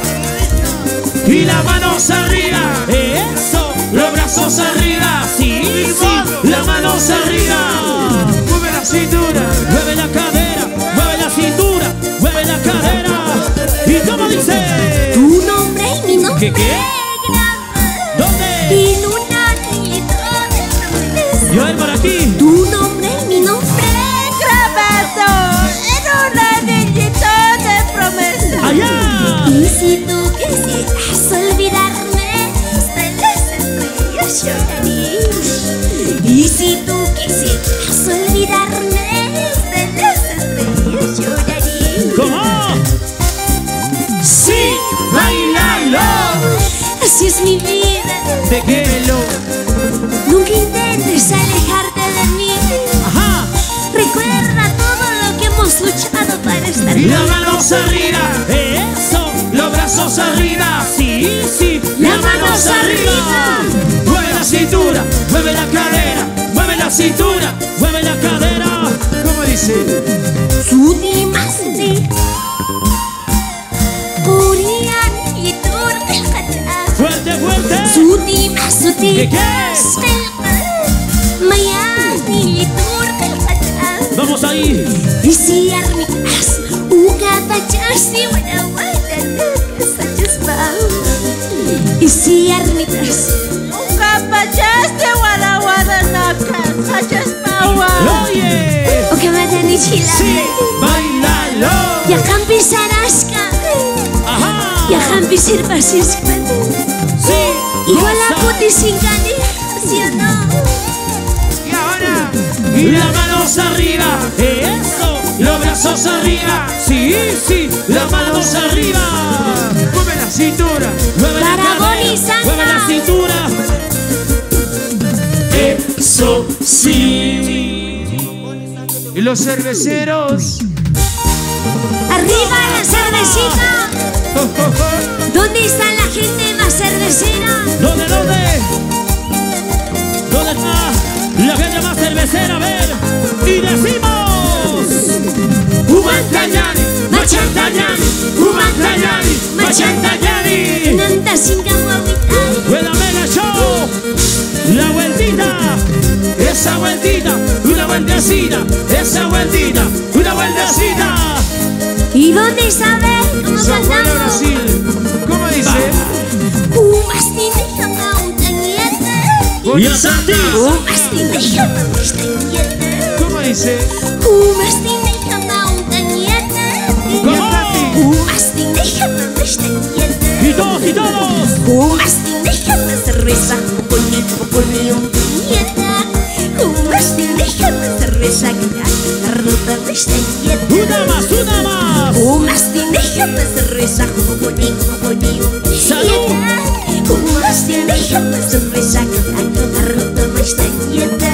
Y las manos arriba, eso, los brazos arriba, sí, sí, las manos arriba. Mueve la cintura. Mueve la cadera, mueve la cintura, mueve la cadera. ¿Y cómo dice? Tu nombre y mi nombre. ¿Qué? ¿Dónde? En un anillito de flores. Yo por aquí. Tu nombre y mi nombre. Grabado en un anillito de promesa. Allá. Y si tú quisieras olvidarme, hasta las estrellas lloraré. Y si tú quisieras olvidarme, hasta las estrellas lloraré. ¿Cómo? Sí, bailalo. Así es mi vida. ¿De qué? Nunca intentes alejarte de mí. Ajá. Recuerda todo lo que hemos luchado para estar Y las juntos. manos arriba, eso, los brazos arriba, sí, sí, las manos arriba. Mueve la cintura, mueve la cadera, mueve la cintura, mueve la cadera. ¿Cómo dice? Sudi masdi. Urian y turqata. Fuerte, fuerte. Sudi masdi. ¿Qué? Mayani y turqata. Vamos ahí. Y si armitas, uga pachasti wada wada sajus bau. Y si armitas, uga pachasti wada wada nakas. just power. Oye, O que me den chila. sí, bailalo. Ya campi sarasca. Ajá, Ya campi sirpasisca. sí. Igual la goza. puti sin canija, ¿sí o no? Y ahora, Y las manos arriba, eso, los brazos arriba, sí, sí, las manos arriba. mueve la cintura. Mueve la Para cadera, Bonnie Santa. mueve la cintura. Eso sí. Y los cerveceros. Arriba la cervecita. ¿Dónde está la gente más cervecera? ¿Dónde? ¿Dónde está la gente más cervecera? A ver, y decimos: Humantayani, Machantayani, Humantayani, Machantayani. Nanta sin camuaguitay. Buena Mega Show, la vueltita, esa vueltita, una vueltecita, esa vueltita, una vueltecita. ¿Y dónde sabe cómo San Juan de cantamos? Brasil. ¿Cómo dice? Mastin déjame un tañete. Y hasta ti. Mastin déjame un tañete. ¿Cómo dice? Mastin déjame un tañete. ¿Cómo? Mastin déjame un tañete. Y todos, y todos. Mastin déjame cerveza. Ponle un tañete. Mastin déjame cerveza. Que arruta un tañete. Una más. Mastin déjame cerveza. Ponle un Salud. Mastin déjame cerveza. Que arruta un tañete.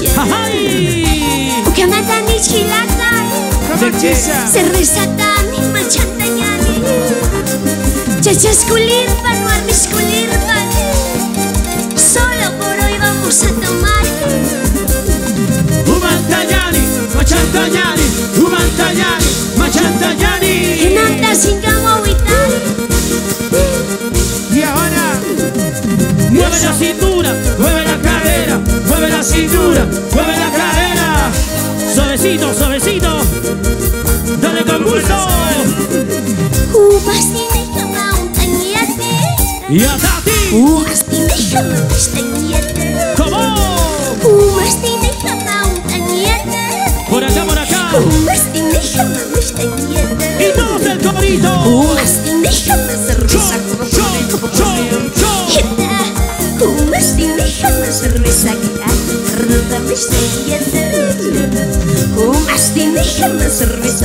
¡Ay! Que matan y chilata. Camarchiza. Cerveza tani, machantayani. Chachas culirpan, warmis culirpan. Solo por hoy vamos a tomar. Humantayani, Machantayani, Humantayani, Machantayani. En anda sin camovital. Y ahora, Mueve la cintura, mueve la cadera, mueve la cintura, mueve la cadera. Suavecito, suavecito. Dale con gusto. Mastin déjame un tañete. Y hasta ti. Mastin déjame un tañete. ¿Cómo? Mastin déjame un tañete. Por acá, por acá. Mastin déjame un tañete. Y todos el corito. Mastin déjame cerveza. Mastin déjame cerveza. Que arruta mis tañete. Mastin déjame cerveza.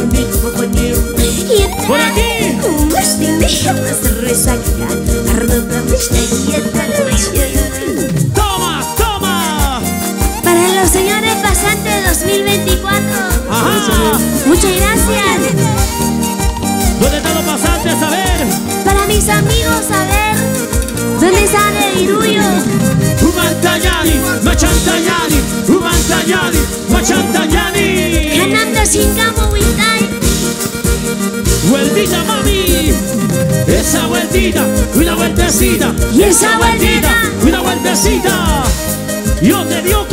Por aquí. Mastin déjame cerveza. Que arruta mis tañete. Toma, toma. Para los señores pasantes 2024. Ajá. Muchas gracias. ¿Dónde están los pasantes? A ver. Para mis amigos, a ver. ¿Dónde sale el Irullo? Humantayani, Machantayani, Humantayani, Machantayani. Ganando sin campo Wintay. Vueltita, mami. Esa vueltita, una vueltecita. Y esa vueltita. una vueltecita. Yo te digo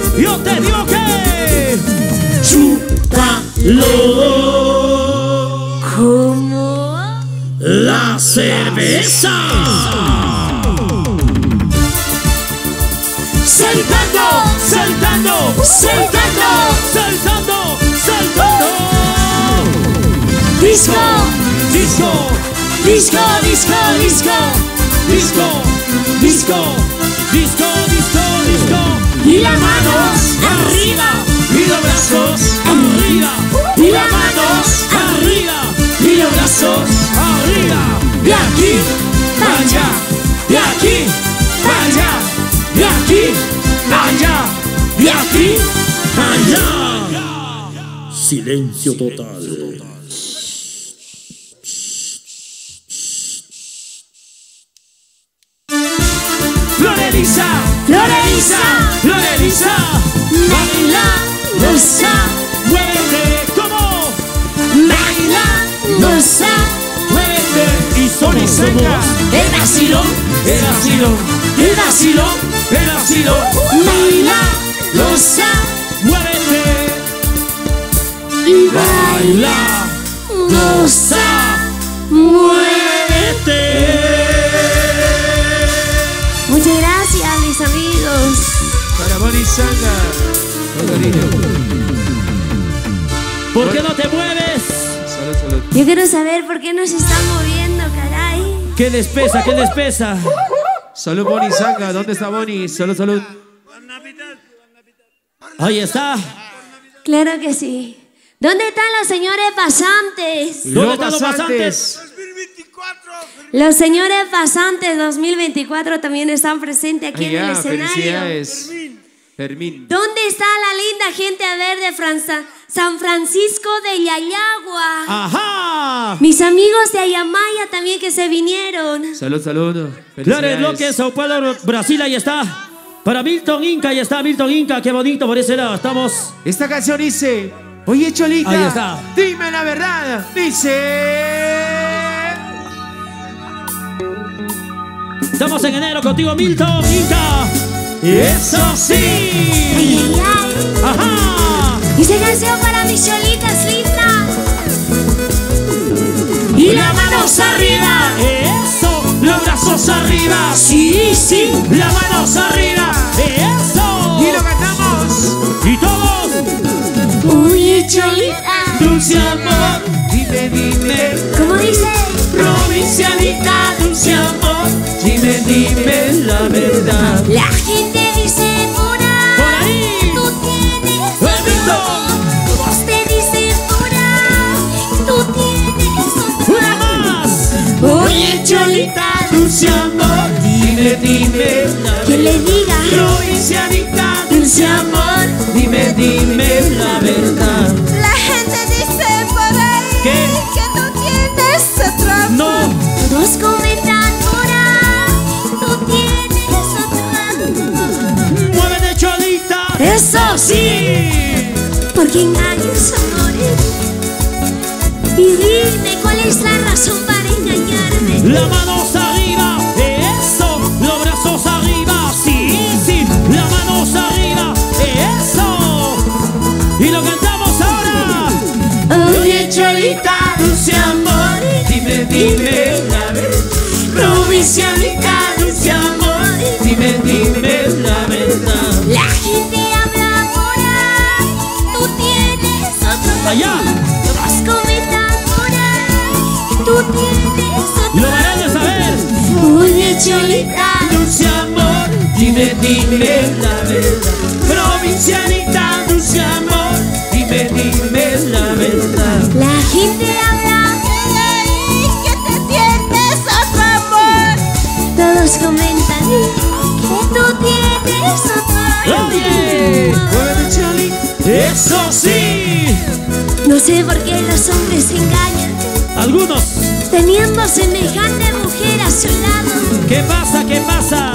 que. Chúpalo. ¿Cómo? La cerveza. Saltando, saltando, saltando, saltando, saltando. Disco, Disco, disco, disco, disco. disco, disco, disco, disco, disco. Y las manos Arriba y los brazos arriba. Y las manos arriba y los brazos arriba. De aquí para allá, de aquí para allá, de aquí para allá, de aquí para allá. Silencio total. Florelisa, Florelisa, Florelisa, baila, goza, muévete como, Baila, goza. muévete y somos El vacilón, el vacilón, el vacilón, el vacilón. baila, goza. Muévete Y baila, goza. muévete. Muchas gracias, mis amigos. para Bonnie Santa. ¿Por qué no te mueves? Salud, salud. Yo quiero saber por qué no se están moviendo, caray. ¿Qué les pesa? ¿Qué les pesa? Salud, Bonnie Zanga. ¿Dónde está Bonnie? Salud, salud. Ahí está. Claro que sí. ¿Dónde están los señores pasantes? ¿Dónde están los pasantes? Los señores pasantes 2024 también están presentes aquí en el escenario. Felicidades. Fermín. ¿Dónde está la linda gente a ver de San Francisco de Yayagua? ¡Ajá! Mis amigos de Ayamaya también que se vinieron. Salud, salud. Claro, el bloque Sao Paulo, Brasil, ahí está. Para Milton Inca, ahí está Milton Inca, qué bonito por ese lado, estamos. Esta canción dice, oye Cholita, Ahí está. dime la verdad. Dice... Estamos en enero contigo, Milton Inca. ¡Eso sí! Ay, ay, ay. ¡Ajá! Y se canción para mis cholitas lindas. Y las manos arriba, ¡Eso! los brazos arriba, sí, sí, las manos arriba, ¡Eso! Y lo cantamos. ¡Y todos! Uy, cholita. dulce amor, Dime, dime. ¿Cómo dice? provincianita, dulce amor, dime la verdad. La gente dice por ahí. ¡Por ahí! Tú tienes ¡Permiso! otro. Vos te dicen por ahí. Tú tienes otro. ¡Una más! Oye Cholita, dulce amor, dime la Que le verdad. diga. Provincianita, dulce amor, dime la verdad. La gente dice por ahí. ¿Qué? Que tú tienes otro. ¡No! Todos comentan por ahí. Tú tienes otro. ¡Muévete, Cholita! Eso ¡Sí! Porque engañas amores. Y dime cuál es la razón para engañarme. Las manos arriba, eso, los brazos arriba, sí, sí, las manos arriba, eso. Y lo cantamos ahora. Oye Cholita, dulce amor, dime la verdad. Provincianita, dulce amor, dime la verdad. La gente habla por ahí. Tú tienes otro. Allá. Todos comentan por ahí. Tú tienes otro. Lo harán de saber. Oye, Cholita. Dulce amor, dime la verdad. Provincianita, dulce amor, dime la verdad. La gente habla por ahí que te tienes otro amor. Todos comentan que tú tienes otro. Oye, Muévete, Cholita. eso sí. No sé por qué los hombres se engañan Algunos, teniendo semejante mujer a su lado. ¿qué pasa? ¿Qué pasa?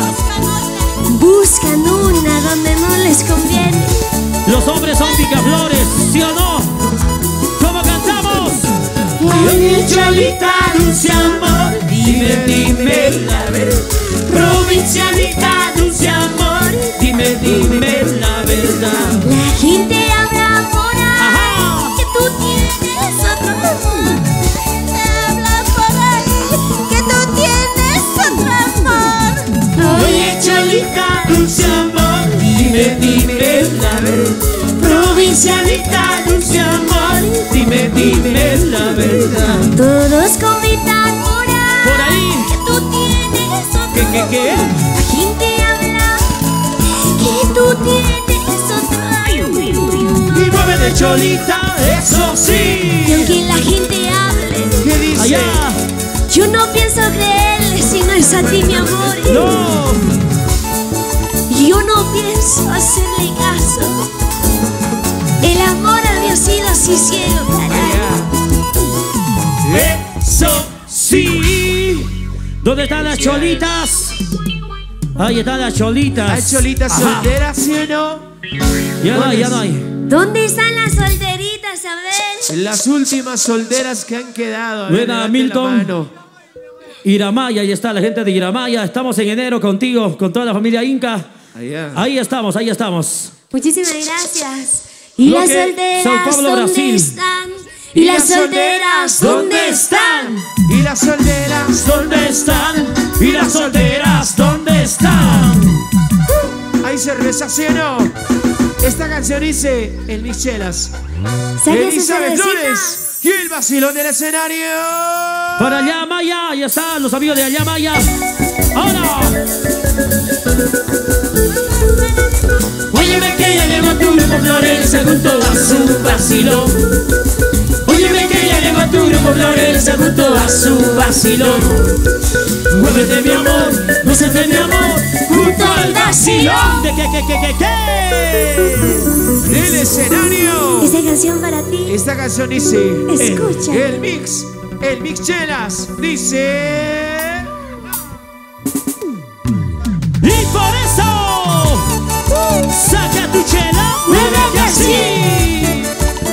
Buscan una donde no les conviene. Los hombres son picaflores, ¿sí o no? ¿Cómo cantamos? Oye Cholita, dulce amor, dime la verdad. Provincianita, dulce amor, dime la verdad. La gente habla por ahí Ajá. que tú tienes otro amor. Habla por ahí que tú tienes otro amor. Oye Cholita, dulce amor, dime la verdad. Provincianita, dulce amor, dime la verdad. Todos comentan por ahí Por ahí. que tú tienes otro ¿Qué? La gente habla que tú tienes otro. Y muévete Cholita, eso Y sí. aunque la gente hable, ¿Qué dice? Allá. yo no pienso creerle si no es a ti mi amor. No. Yo no pienso hacerle caso. El amor había sido así ciego, caray. Eso sí. ¿Dónde están las cholitas? Ahí están las cholitas. ¿Hay Cholitas Ajá. solteras, sí o no? Ya no hay, ya no hay. ¿Dónde están las solteritas? A ver. Las últimas solteras que han quedado. A ver, Buena, levanten Milton. la mano. Iramaya, ahí está la gente de Iramaya. Estamos en enero contigo, con toda la familia Inca. Allá. Ahí estamos, ahí estamos. Muchísimas gracias. Y Bloque las solteras, Sao Paulo, ¿dónde Brasil. están? Y las solteras, ¿dónde están? Y las solteras. ¿Dónde están? Y las solteras, ¿dónde están? ¿Hay cerveza, sí o no? Esta canción dice el Michelas. Saque su Elizabeth cervecita. Flores y el vacilón del escenario. Para allá Maya, ya están los amigos de allá Maya. ¡Ahora! Óyeme que ya llegó tu grupo Florencia junto a su vacilón. Óyeme que ya llegó tu grupo Florencia junto a su vacilón. Muévete mi amor, muévete mi amor, junto al vacilón. ¿De qué? Del escenario. Esta canción para ti. Esta canción dice Escucha. el Mixchelas dice. Y por eso, saca tu chela, muévete así.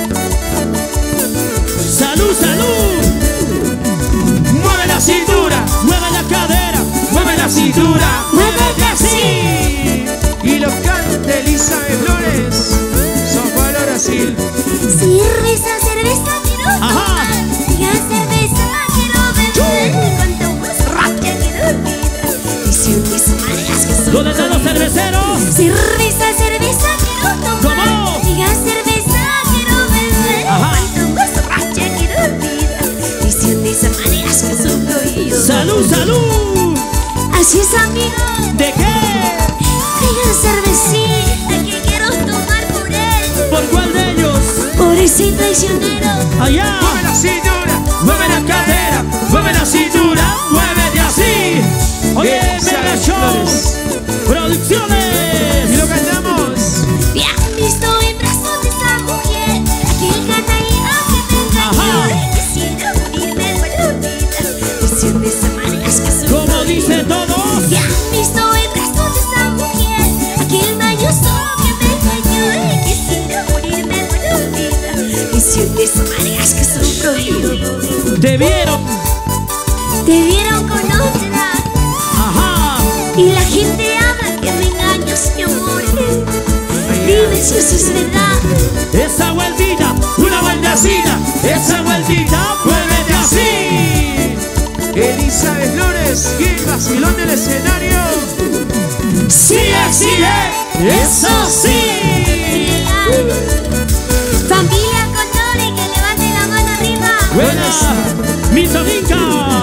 Salud, salud. Mueve la cintura, Mueve la cadera, mueve la cintura, muévete así. y lo canta Elizabeth Flores. Son Paulo, Brasil. Cerveza, cerveza, quiero Ajá. tomar. Ya cerveza, quiero beber. Cuanto más racha quiero olvidar. Visión de su maneras que son. ¿Dónde están los cerveceros? Cerveza, cerveza, quiero tomar. ¿Cómo? Ya cerveza, quiero beber. Ajá. Cuanto más racha quiero olvidar. Visión de su maneras que sufro yo. Salud, salud. Así es, amigo. ¿De qué? Traigan cervecita que quiero tomar por él. ¿Por cuál de ellos? Por ese traicionero. Allá. Mueve la cintura, Mueve la cadera, mueve la cintura, muévete así. Oye, Elizabeth Mega Show Flores. Producciones. Y lo cantamos. Me han visto en brazos de esa mujer. Aquel canalla que me Ajá. engañó. Quisiera morirme para olvidar. Visión de esa manera es que sufro Como yo. dice todos. Me han visto en brazos de esa mujer. Aquel mañoso que me engañó. Quisiera morirme para olvidar. Visión de esa manera es que sufro yo. Te vieron. Te vieron con otra. Ajá. Y la gente habla que me engañas, mi amor. Dime si eso es verdad. Esa vueltita, una vueltecita. Esa vueltita, muévete así. Elizabeth Flores y el vacilón del escenario. Sigue, sigue. Eso sí. Familia Condori, que levante la mano arriba. Buena. Mi Tominka.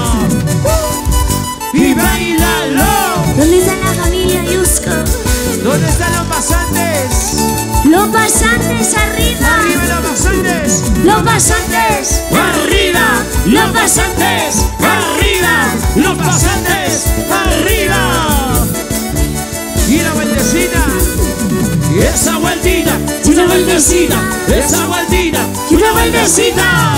Y bailalo. ¿Dónde está la familia Yusco? ¿Dónde están los pasantes? Los pasantes arriba. Arriba los pasantes. Los pasantes. Arriba. Los pasantes. Arriba. Los pasantes. Arriba. Y la vueltecita. Y esa vueltita, una vueltecita. Esa vueltita, una vueltecita.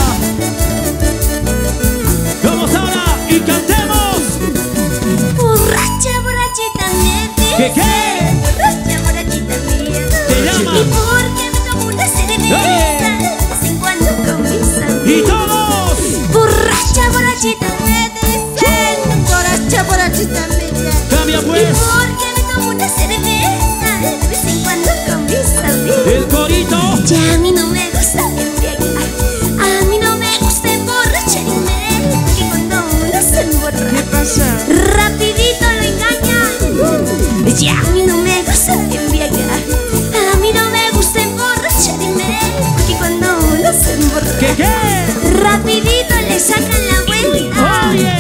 Vamos ahora y cantemos. Borracha, borrachita mía. ¿Qué qué? Borracha, borrachita mía. Te llama. Y porque me tomo una cerveza. Oye. De vez en cuando con mis amigos. Y todos. Borracha, borrachita me dicen. Borracha, borrachita me llaman. Cambia Y pues. porque me tomo una cerveza. De vez en cuando con mis amigos. El corito. Ya a mí no me gusta embriagar. A mí no me gusta emborracharme. Porque cuando uno se ¿Qué emborracha, pasa? rapidito lo engaña. Ya a mí no me gusta embriagar. A mí no me gusta emborracharme. Porque cuando uno se emborracha, ¿Qué qué? rapidito le sacan la vuelta. Oye.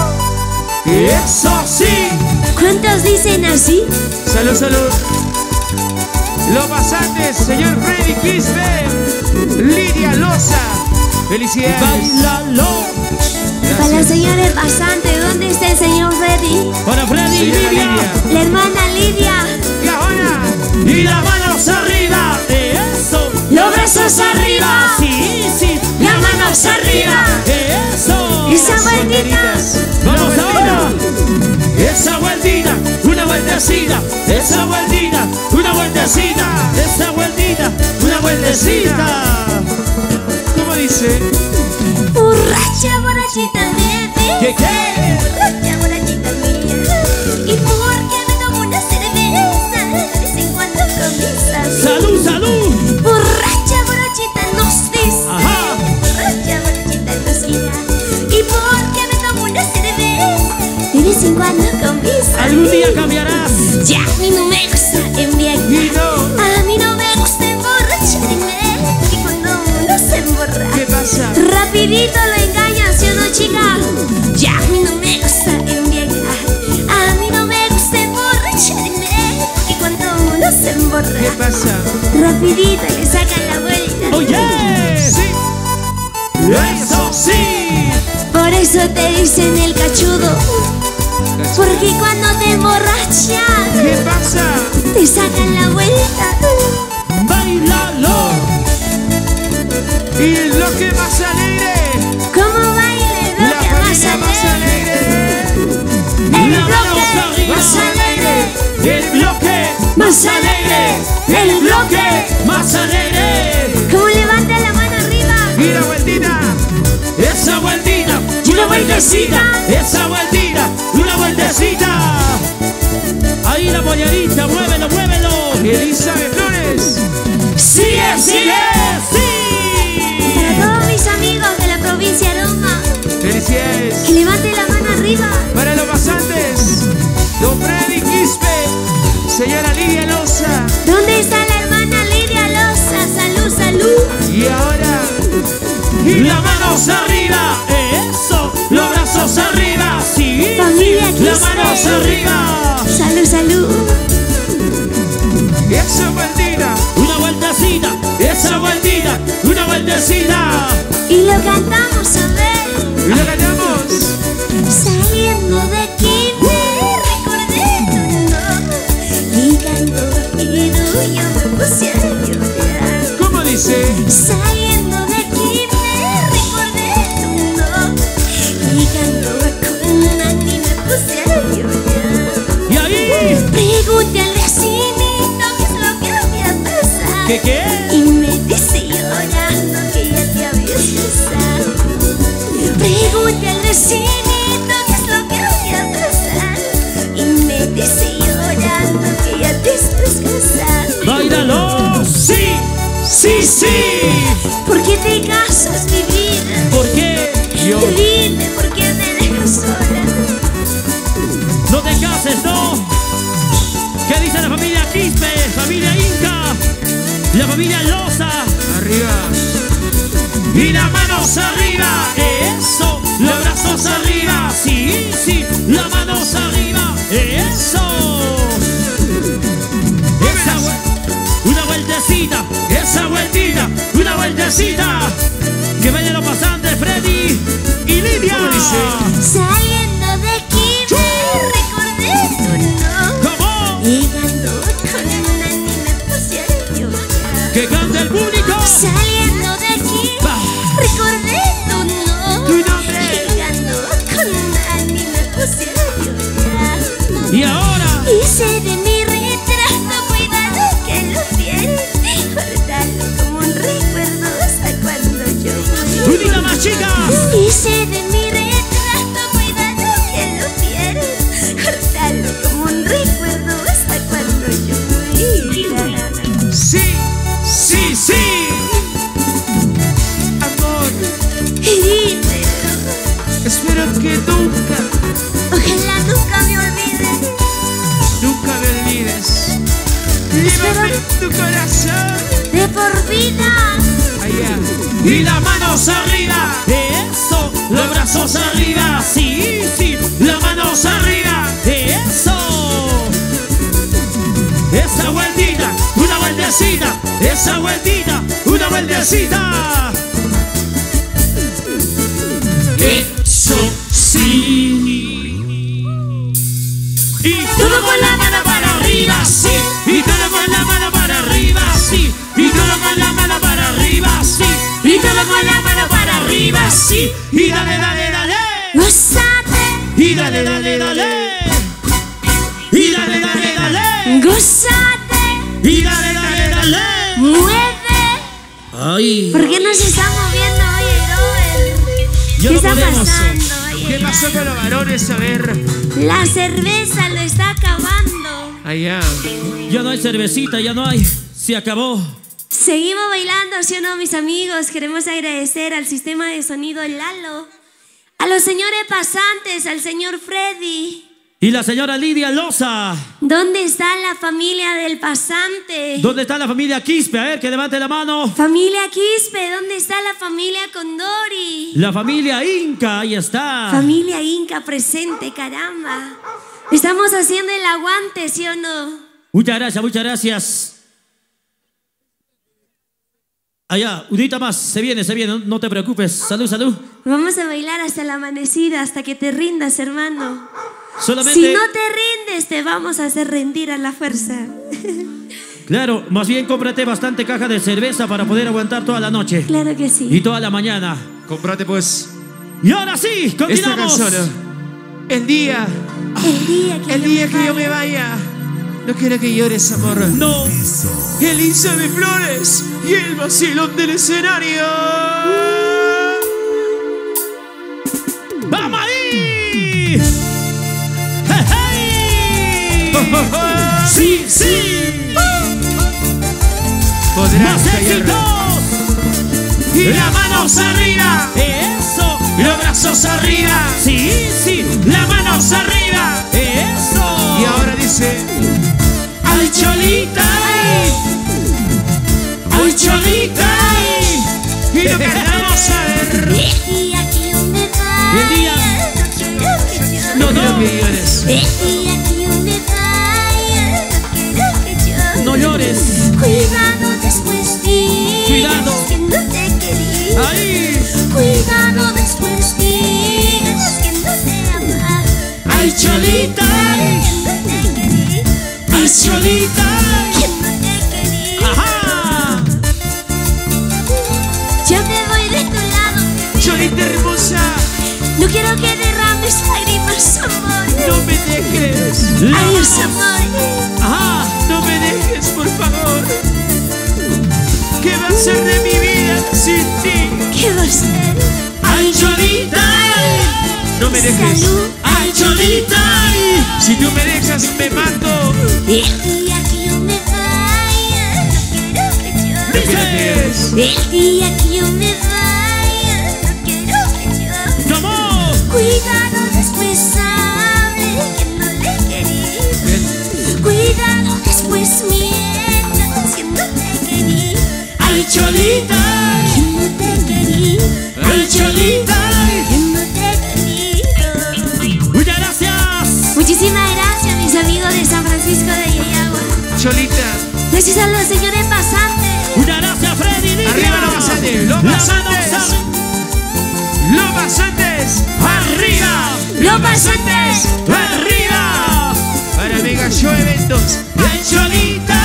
Eso sí. ¿Cuántos dicen así? Salud, salud. Los pasantes, señor Freddy Kisber, Lidia Loza. Felicidades. Bailalo. Para la Gracias. señora pasante, ¿dónde está el señor Freddy? Para Freddy y Señora Lidia. Lidia. La hermana Lidia. Y ahora, Y las manos arriba. Eso. Los brazos arriba. Sí, sí. Las manos arriba. Eso. Esa vueltita. solteritas. Vamos ahora. Esa vueltita, una vueltecita. Esa vueltita, una vueltecita. Esa vueltita, una vueltecita. ¿Cómo dice? Borracha, borrachita bebé. ¿Qué qué? Borracha, borrachita mía. Y porque me tomo una cerveza. De vez en cuando con mis amigos. Salud, salud. Borracha, borrachita nos dice. Ajá. Borracha, borrachita nos guía. Y porque me tomo una cerveza. De vez en cuando con mis amigos. Algún día cambiarás. Ya a mí no me gusta embriagar. Y no. A mí no me Rapidito lo engañan, ¿sí o no, chica? Ya a mí no me gusta embriagar, a mí no me gusta emborracharme, porque cuando uno se emborracha, ¿Qué pasa? rapidito le sacan la vuelta. ¡Oh, yes! Sí. ¡Eso sí! Por eso te dicen el cachudo, porque cuando te emborrachas, ¿Qué pasa? te sacan la vuelta. ¡Bailalo! Y el bloque más alegre. ¿Cómo baila el La bloque más familia más alegre? alegre. El La mano bloque arriba. más alegre. ¡El bloque más alegre! ¡El bloque más alegre! ¿Cómo levanta la mano arriba? Y la vueltita. ¡Esa vueltita! ¡Una vueltecita! ¡Esa vueltita! ¡Una vueltecita! Ahí la pollerita, muévelo, muévelo. Elizabeth Flores. ¡Sigue, sigue, sí! Para todos mis amigos de la provincia de Aroma, Felicidades. que levanten la mano arriba. Para los pasantes. Don Freddy Quispe. Señora Lidia Loza. ¿Dónde está la hermana Lidia Loza? Salud, salud. Y ahora. Las manos arriba, eso. Los brazos arriba, sí. Familia Las Quispe. manos arriba. Salud, salud. Y esa vueltita. Una vueltecita, esa vueltita, una vueltecita. Y lo cantamos, a ver. Y lo cantamos. Saliendo de aquí me recordé tu nombre, y canto rápido yo me puse a llorar. ¿Cómo dice? Saliendo de aquí me recordé tu nombre, y canto con Nani me puse a llorar. Y ahí, Pregunté al vecinito qué es lo que había pasado, ¿qué? y me dice llorando que ya te habías casado. Pregunté al vecinito qué es lo que había pasado, y me dice llorando que ya te estás casando. ¡Báilalo! ¡Sí! ¡Sí, sí! ¿Por qué te casas, mi vida? ¿Por qué? Dime, ¿por qué me dejas sola? No te cases, ¿no? ¿Qué dice la familia Quispe? Familia Inca, la familia Loza. Arriba. Y las manos arriba, eso. Los brazos arriba, sí, sí. Las manos arriba, eso. Una vueltecita, esa vueltita, una vueltecita. Que vayan los pasantes, Freddy y Lidia. ¿Cómo dice? Saliendo de aquí me recordé tu nombre, ¿Cómo? y canto con Nani me puse a llorar. Que cante el público. Saliendo de aquí Va. recordé tu nombre, Tu nombre. y canto con Nani me puse a llorar. Y ahora, Hice de mi retrato, cuidado que lo tienes, guárdalo como un recuerdo hasta cuando yo muera. unida más chicas. Hice de mi retrato, cuidado que lo tienes, guárdalo como un recuerdo hasta cuando yo muera. Sí. Sí, sí. Amor. Y dímelo, Espero que nunca, ojalá nunca me olvides. nunca me olvides. Espero- Llévame en tu corazón. De por vida. Allá. Y las manos arriba, eso. Los brazos arriba, sí, sí. Las manos arriba, eso. Esa vueltita, una vueltecita. Esa vueltita, una vueltecita. Eso sí. Y todo con la mano para arriba, sí. Y todo con la mano para arriba, sí. Y todo con la mano para arriba, sí. Y todo con la mano para arriba, sí. Y dale, dale, dale. Gózate, Y dale, dale, dale. Y dale, dale, dale. gózate, Y dale, dale, dale. mueve. Ay. ¿Por qué no se está moviendo, oye, Robert? Ya ¿Qué no está podemos. pasando, oye? ¿Qué pasó con los varones? A ver. La cerveza lo está acabando. Allá. Ya no hay cervecita, ya no hay. Se acabó. Seguimos bailando, ¿sí o no, mis amigos? Queremos agradecer al sistema de sonido Lalo, a los señores pasantes, al señor Freddy, Y la señora Lidia Loza. ¿Dónde está la familia del pasante? ¿Dónde está la familia Quispe? A ver, que levante la mano. Familia Quispe, ¿dónde está la familia Condori? La familia Inca, ahí está. Familia Inca presente, caramba. Estamos haciendo el aguante, ¿sí o no? Muchas gracias, muchas gracias. Allá, unita más, se viene, no te preocupes. Salud, salud. Vamos a bailar hasta la amanecida, hasta que te rindas, hermano. Solamente... Si no te rindes, te vamos a hacer rendir a la fuerza. Claro, más bien cómprate bastante caja de cerveza para poder aguantar toda la noche. Claro que sí. Y toda la mañana. Cómprate pues. Y ahora sí, Esta continuamos. canción. El día que yo me vaya, no quiero que llores, amor. No. El Isa de Flores y el vacilón del escenario. ¡Vamos ahí! ¡Hey, hey! ¡Sí, sí! Podrás ¡Más callar. éxitos! Y las manos arriba. ¡Eso! Los brazos arriba. ¡Sí, sí! Las manos arriba. ¡Eso! Y ahora dice: ay, Cholita, ay, Cholita. Y lo cantamos a ver. Y aquí donde va. El día. No quiero que yo. No, no. que llores. Y aquí donde vaya, no quiero que yo. No llores. Cuidado después digas Cuidado. que no te quería. ¡Ahí! Cuidado después digas que no te amaba. ¡Ay, Cholita! Que no te quería. ¡Ay, Cholita! Que no te quería. ¡Ajá! Yo me voy de tu lado. Cholita hermosa, No quiero que derrames lágrimas, amor. no me dejes. Adiós, amor. ¡Ajá! No me dejes, por favor. ¿Qué va a ser de mi vida sin ti? ¿Qué va a ser? ¡Ay, Cholita! No me dejes. Salud. ¡Ay, Cholita! Si tú me dejas, me mato. El día que yo me vaya, no quiero que No llores. quiero que es. El día que yo me vaya, no quiero que llores. ¡Cómo! Cuidado después hable que no le quería. Cuidado después mientas que no te quería. ¡Ay, Cholita! Que no te quería. ¡Ay, Cholita! Que no te quería. ¡Muchas gracias! Muchísimas gracias, mis amigos de San Francisco de Yayagua. Cholita, Gracias a los señores pasantes. ¡Muchas gracias, Freddy! Lidia! arriba los pasantes, los ¡La pasantes. mano Los pasantes, arriba. Los pasantes. ¡Arriba! Para Mega Show Eventos. ¡Ay, Cholita!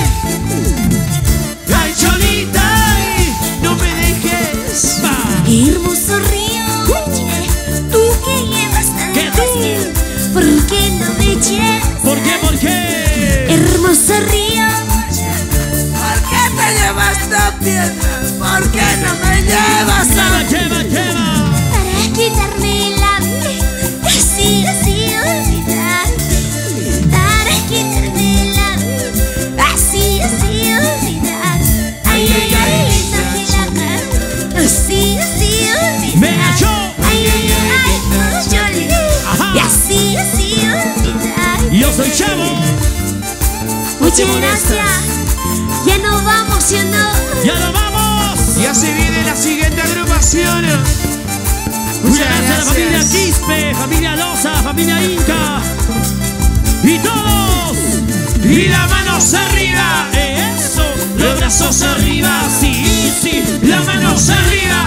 ¡Ay, Cholita! No me dejes. ¡Va! Hermoso río, oye, tú que llevas ¿Qué tantos tú? años, ¿por qué no me llevas? ¿Por qué? ¿Por qué? Hermoso río, ¿Por qué te llevas tan bien? ¿Por qué no me llevas ¡Lleva, tan lleva, lleva! para quitarme la vida, así, así olvidar. Para quitarme la vida, así, así olvidar. Ay, ay, ay, linda Milagro, así, así olvidar. ¡Me achó! Ay, ay, ay, no, yo le Ajá. y así, así olvidar. ¡Yo soy Chavo! Muchas gracias. Ya nos vamos, ¿sí o no? ¡Ya nos vamos! Ya se viene la siguiente agrupación. Muchas gracias a la familia Quispe, familia Loza, familia Inca. Y todos. Y las manos arriba. Eso. Los brazos arriba. Sí, sí. Las manos arriba.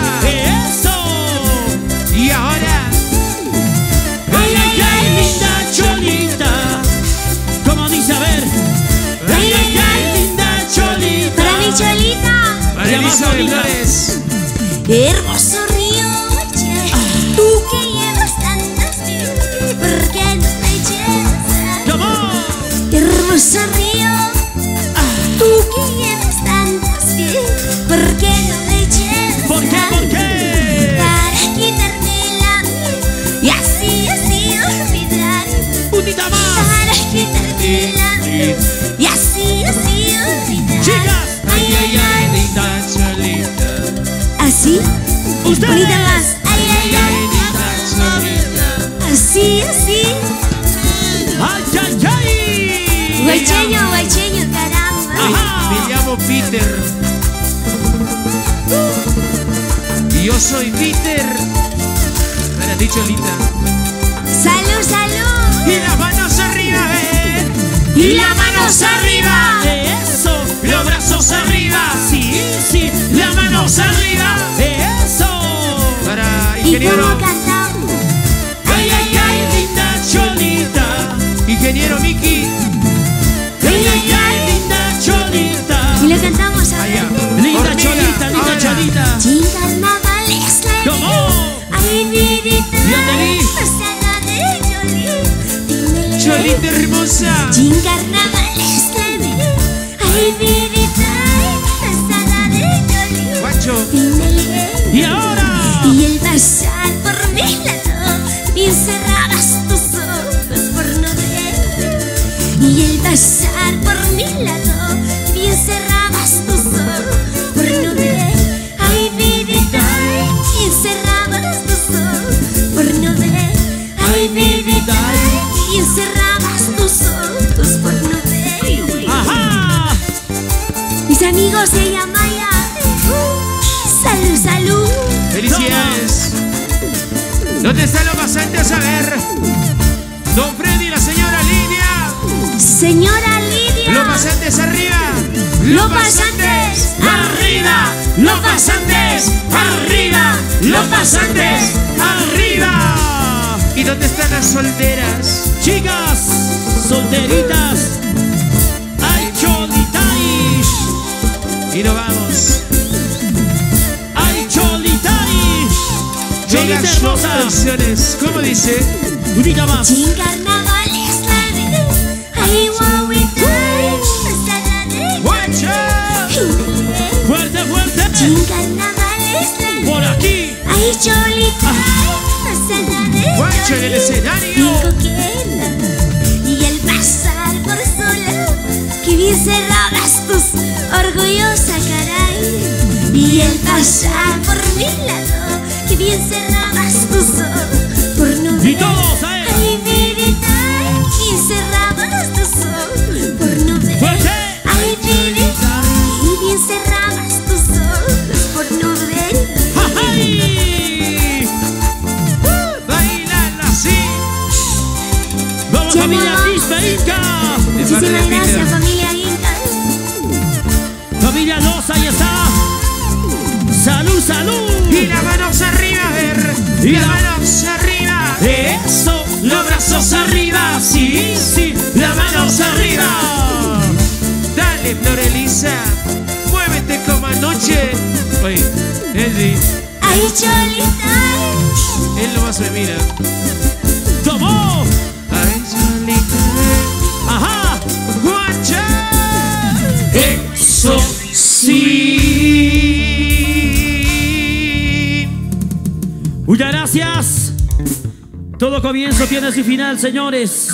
Eso. Y ahora, Ay, ay, ay, linda Cholita. Como dice, a ver. Ay, ay, ay, linda Cholita. Para mi Cholita. para Ya más Elisa de bonita. Flores. Hermoso río, oye, tú que llevas tantas vidas, ¿por qué no me llevas? ¡Cómo! Hermoso río, tú que llevas tantas vidas, ¿por qué no me llevas? ¿Por qué? ¿Por qué? Para quitarme la vida y así, así olvidar. ¡Puntita más! Para quitarme la vida y así, así olvidar. ¡Chicas! Ay, ay, ay, linda Cholita. así, ¡Ustedes! bonita más. Ay, ay, ay, Linda Cholita. así, así. y las manos arriba. Eso, los brazos arriba. Sí, sí, las manos arriba. Eso. Para ¿Y ingeniero. cómo cantamos? Ay, ay, ay, linda Cholita. Ingeniero Miki. Ay, ay, ay, linda Cholita. Y lo cantamos a Allá. ver. Linda Hormiga, Cholita, linda ahora. Cholita. Sin carnaval es la ¿Cómo? vida. Ay, vidita. Yandeli. Pasada de Yoli. Cholita hermosa. Sin carnaval es la vida. Ay, vidita. Pasada de Yoli. Guacho. Y ahora. Y el pasar por mi lado, bien cerrabas tus ojos por no ver. Y el pasar por mi lado, bien cerrabas tus ojos por no ver. Ay, vidita, bien cerrabas tus ojos por no ver. Ay, vidita, bien cerrabas tus ojos por no ver. Ajá. Mis amigos se llaman ya. Salud, salud. Felicidades. ¿Dónde están los pasantes? A ver. Don Freddy y la señora Lidia. Señora Lidia. Los pasantes arriba. Los pasantes Arriba, los pasantes. Arriba, los pasantes. Arriba. ¿Y dónde están las solteras? Chicas, solteritas. Ay, Cholitais. Y nos vamos. Ay, Cholitais. Cholita Venga, hermosa. canciones. ¿Cómo dice? Diga más. Sin carnaval es la vida. Ay, guauita. Pasada de ¡Guacho! Fuerte, fuerte. Sin carnaval es la vida. Por aquí. Ay, Cholita. Pasada de ¡Guacho en el escenario! Y coqueta. Y el pasar por sola, que bien cerrabas tus orgullosa caray. Y el pasar por mi lado, que bien cerrabas tus ojos por no ver. Y todos a él. Ay, vidita, bien cerrabas tus ojos por no ver. Fuerte. Ay, vidita, y bien cerrabas tus ojos por no ver. ¡Ay! ¡Bailala así! Vamos, Ya familia nos vamos. Quispe Inca. Muchísimas parte de gracias, Peter. familia Inca. Familia Loza, ahí está. Salud, salud. Y las manos arriba, a ver. Y Las la- manos arriba. Eso, los brazos arriba. Sí, sí, las manos arriba. Dale, Florelisa. Muévete como anoche. Oye, Eddie, Ay, Cholita. él nomás me mira. ¿Cómo? Ay, Cholita. Ajá. ¡Guacha! Eso sí. Muchas gracias. Todo comienzo tiene su final, señores.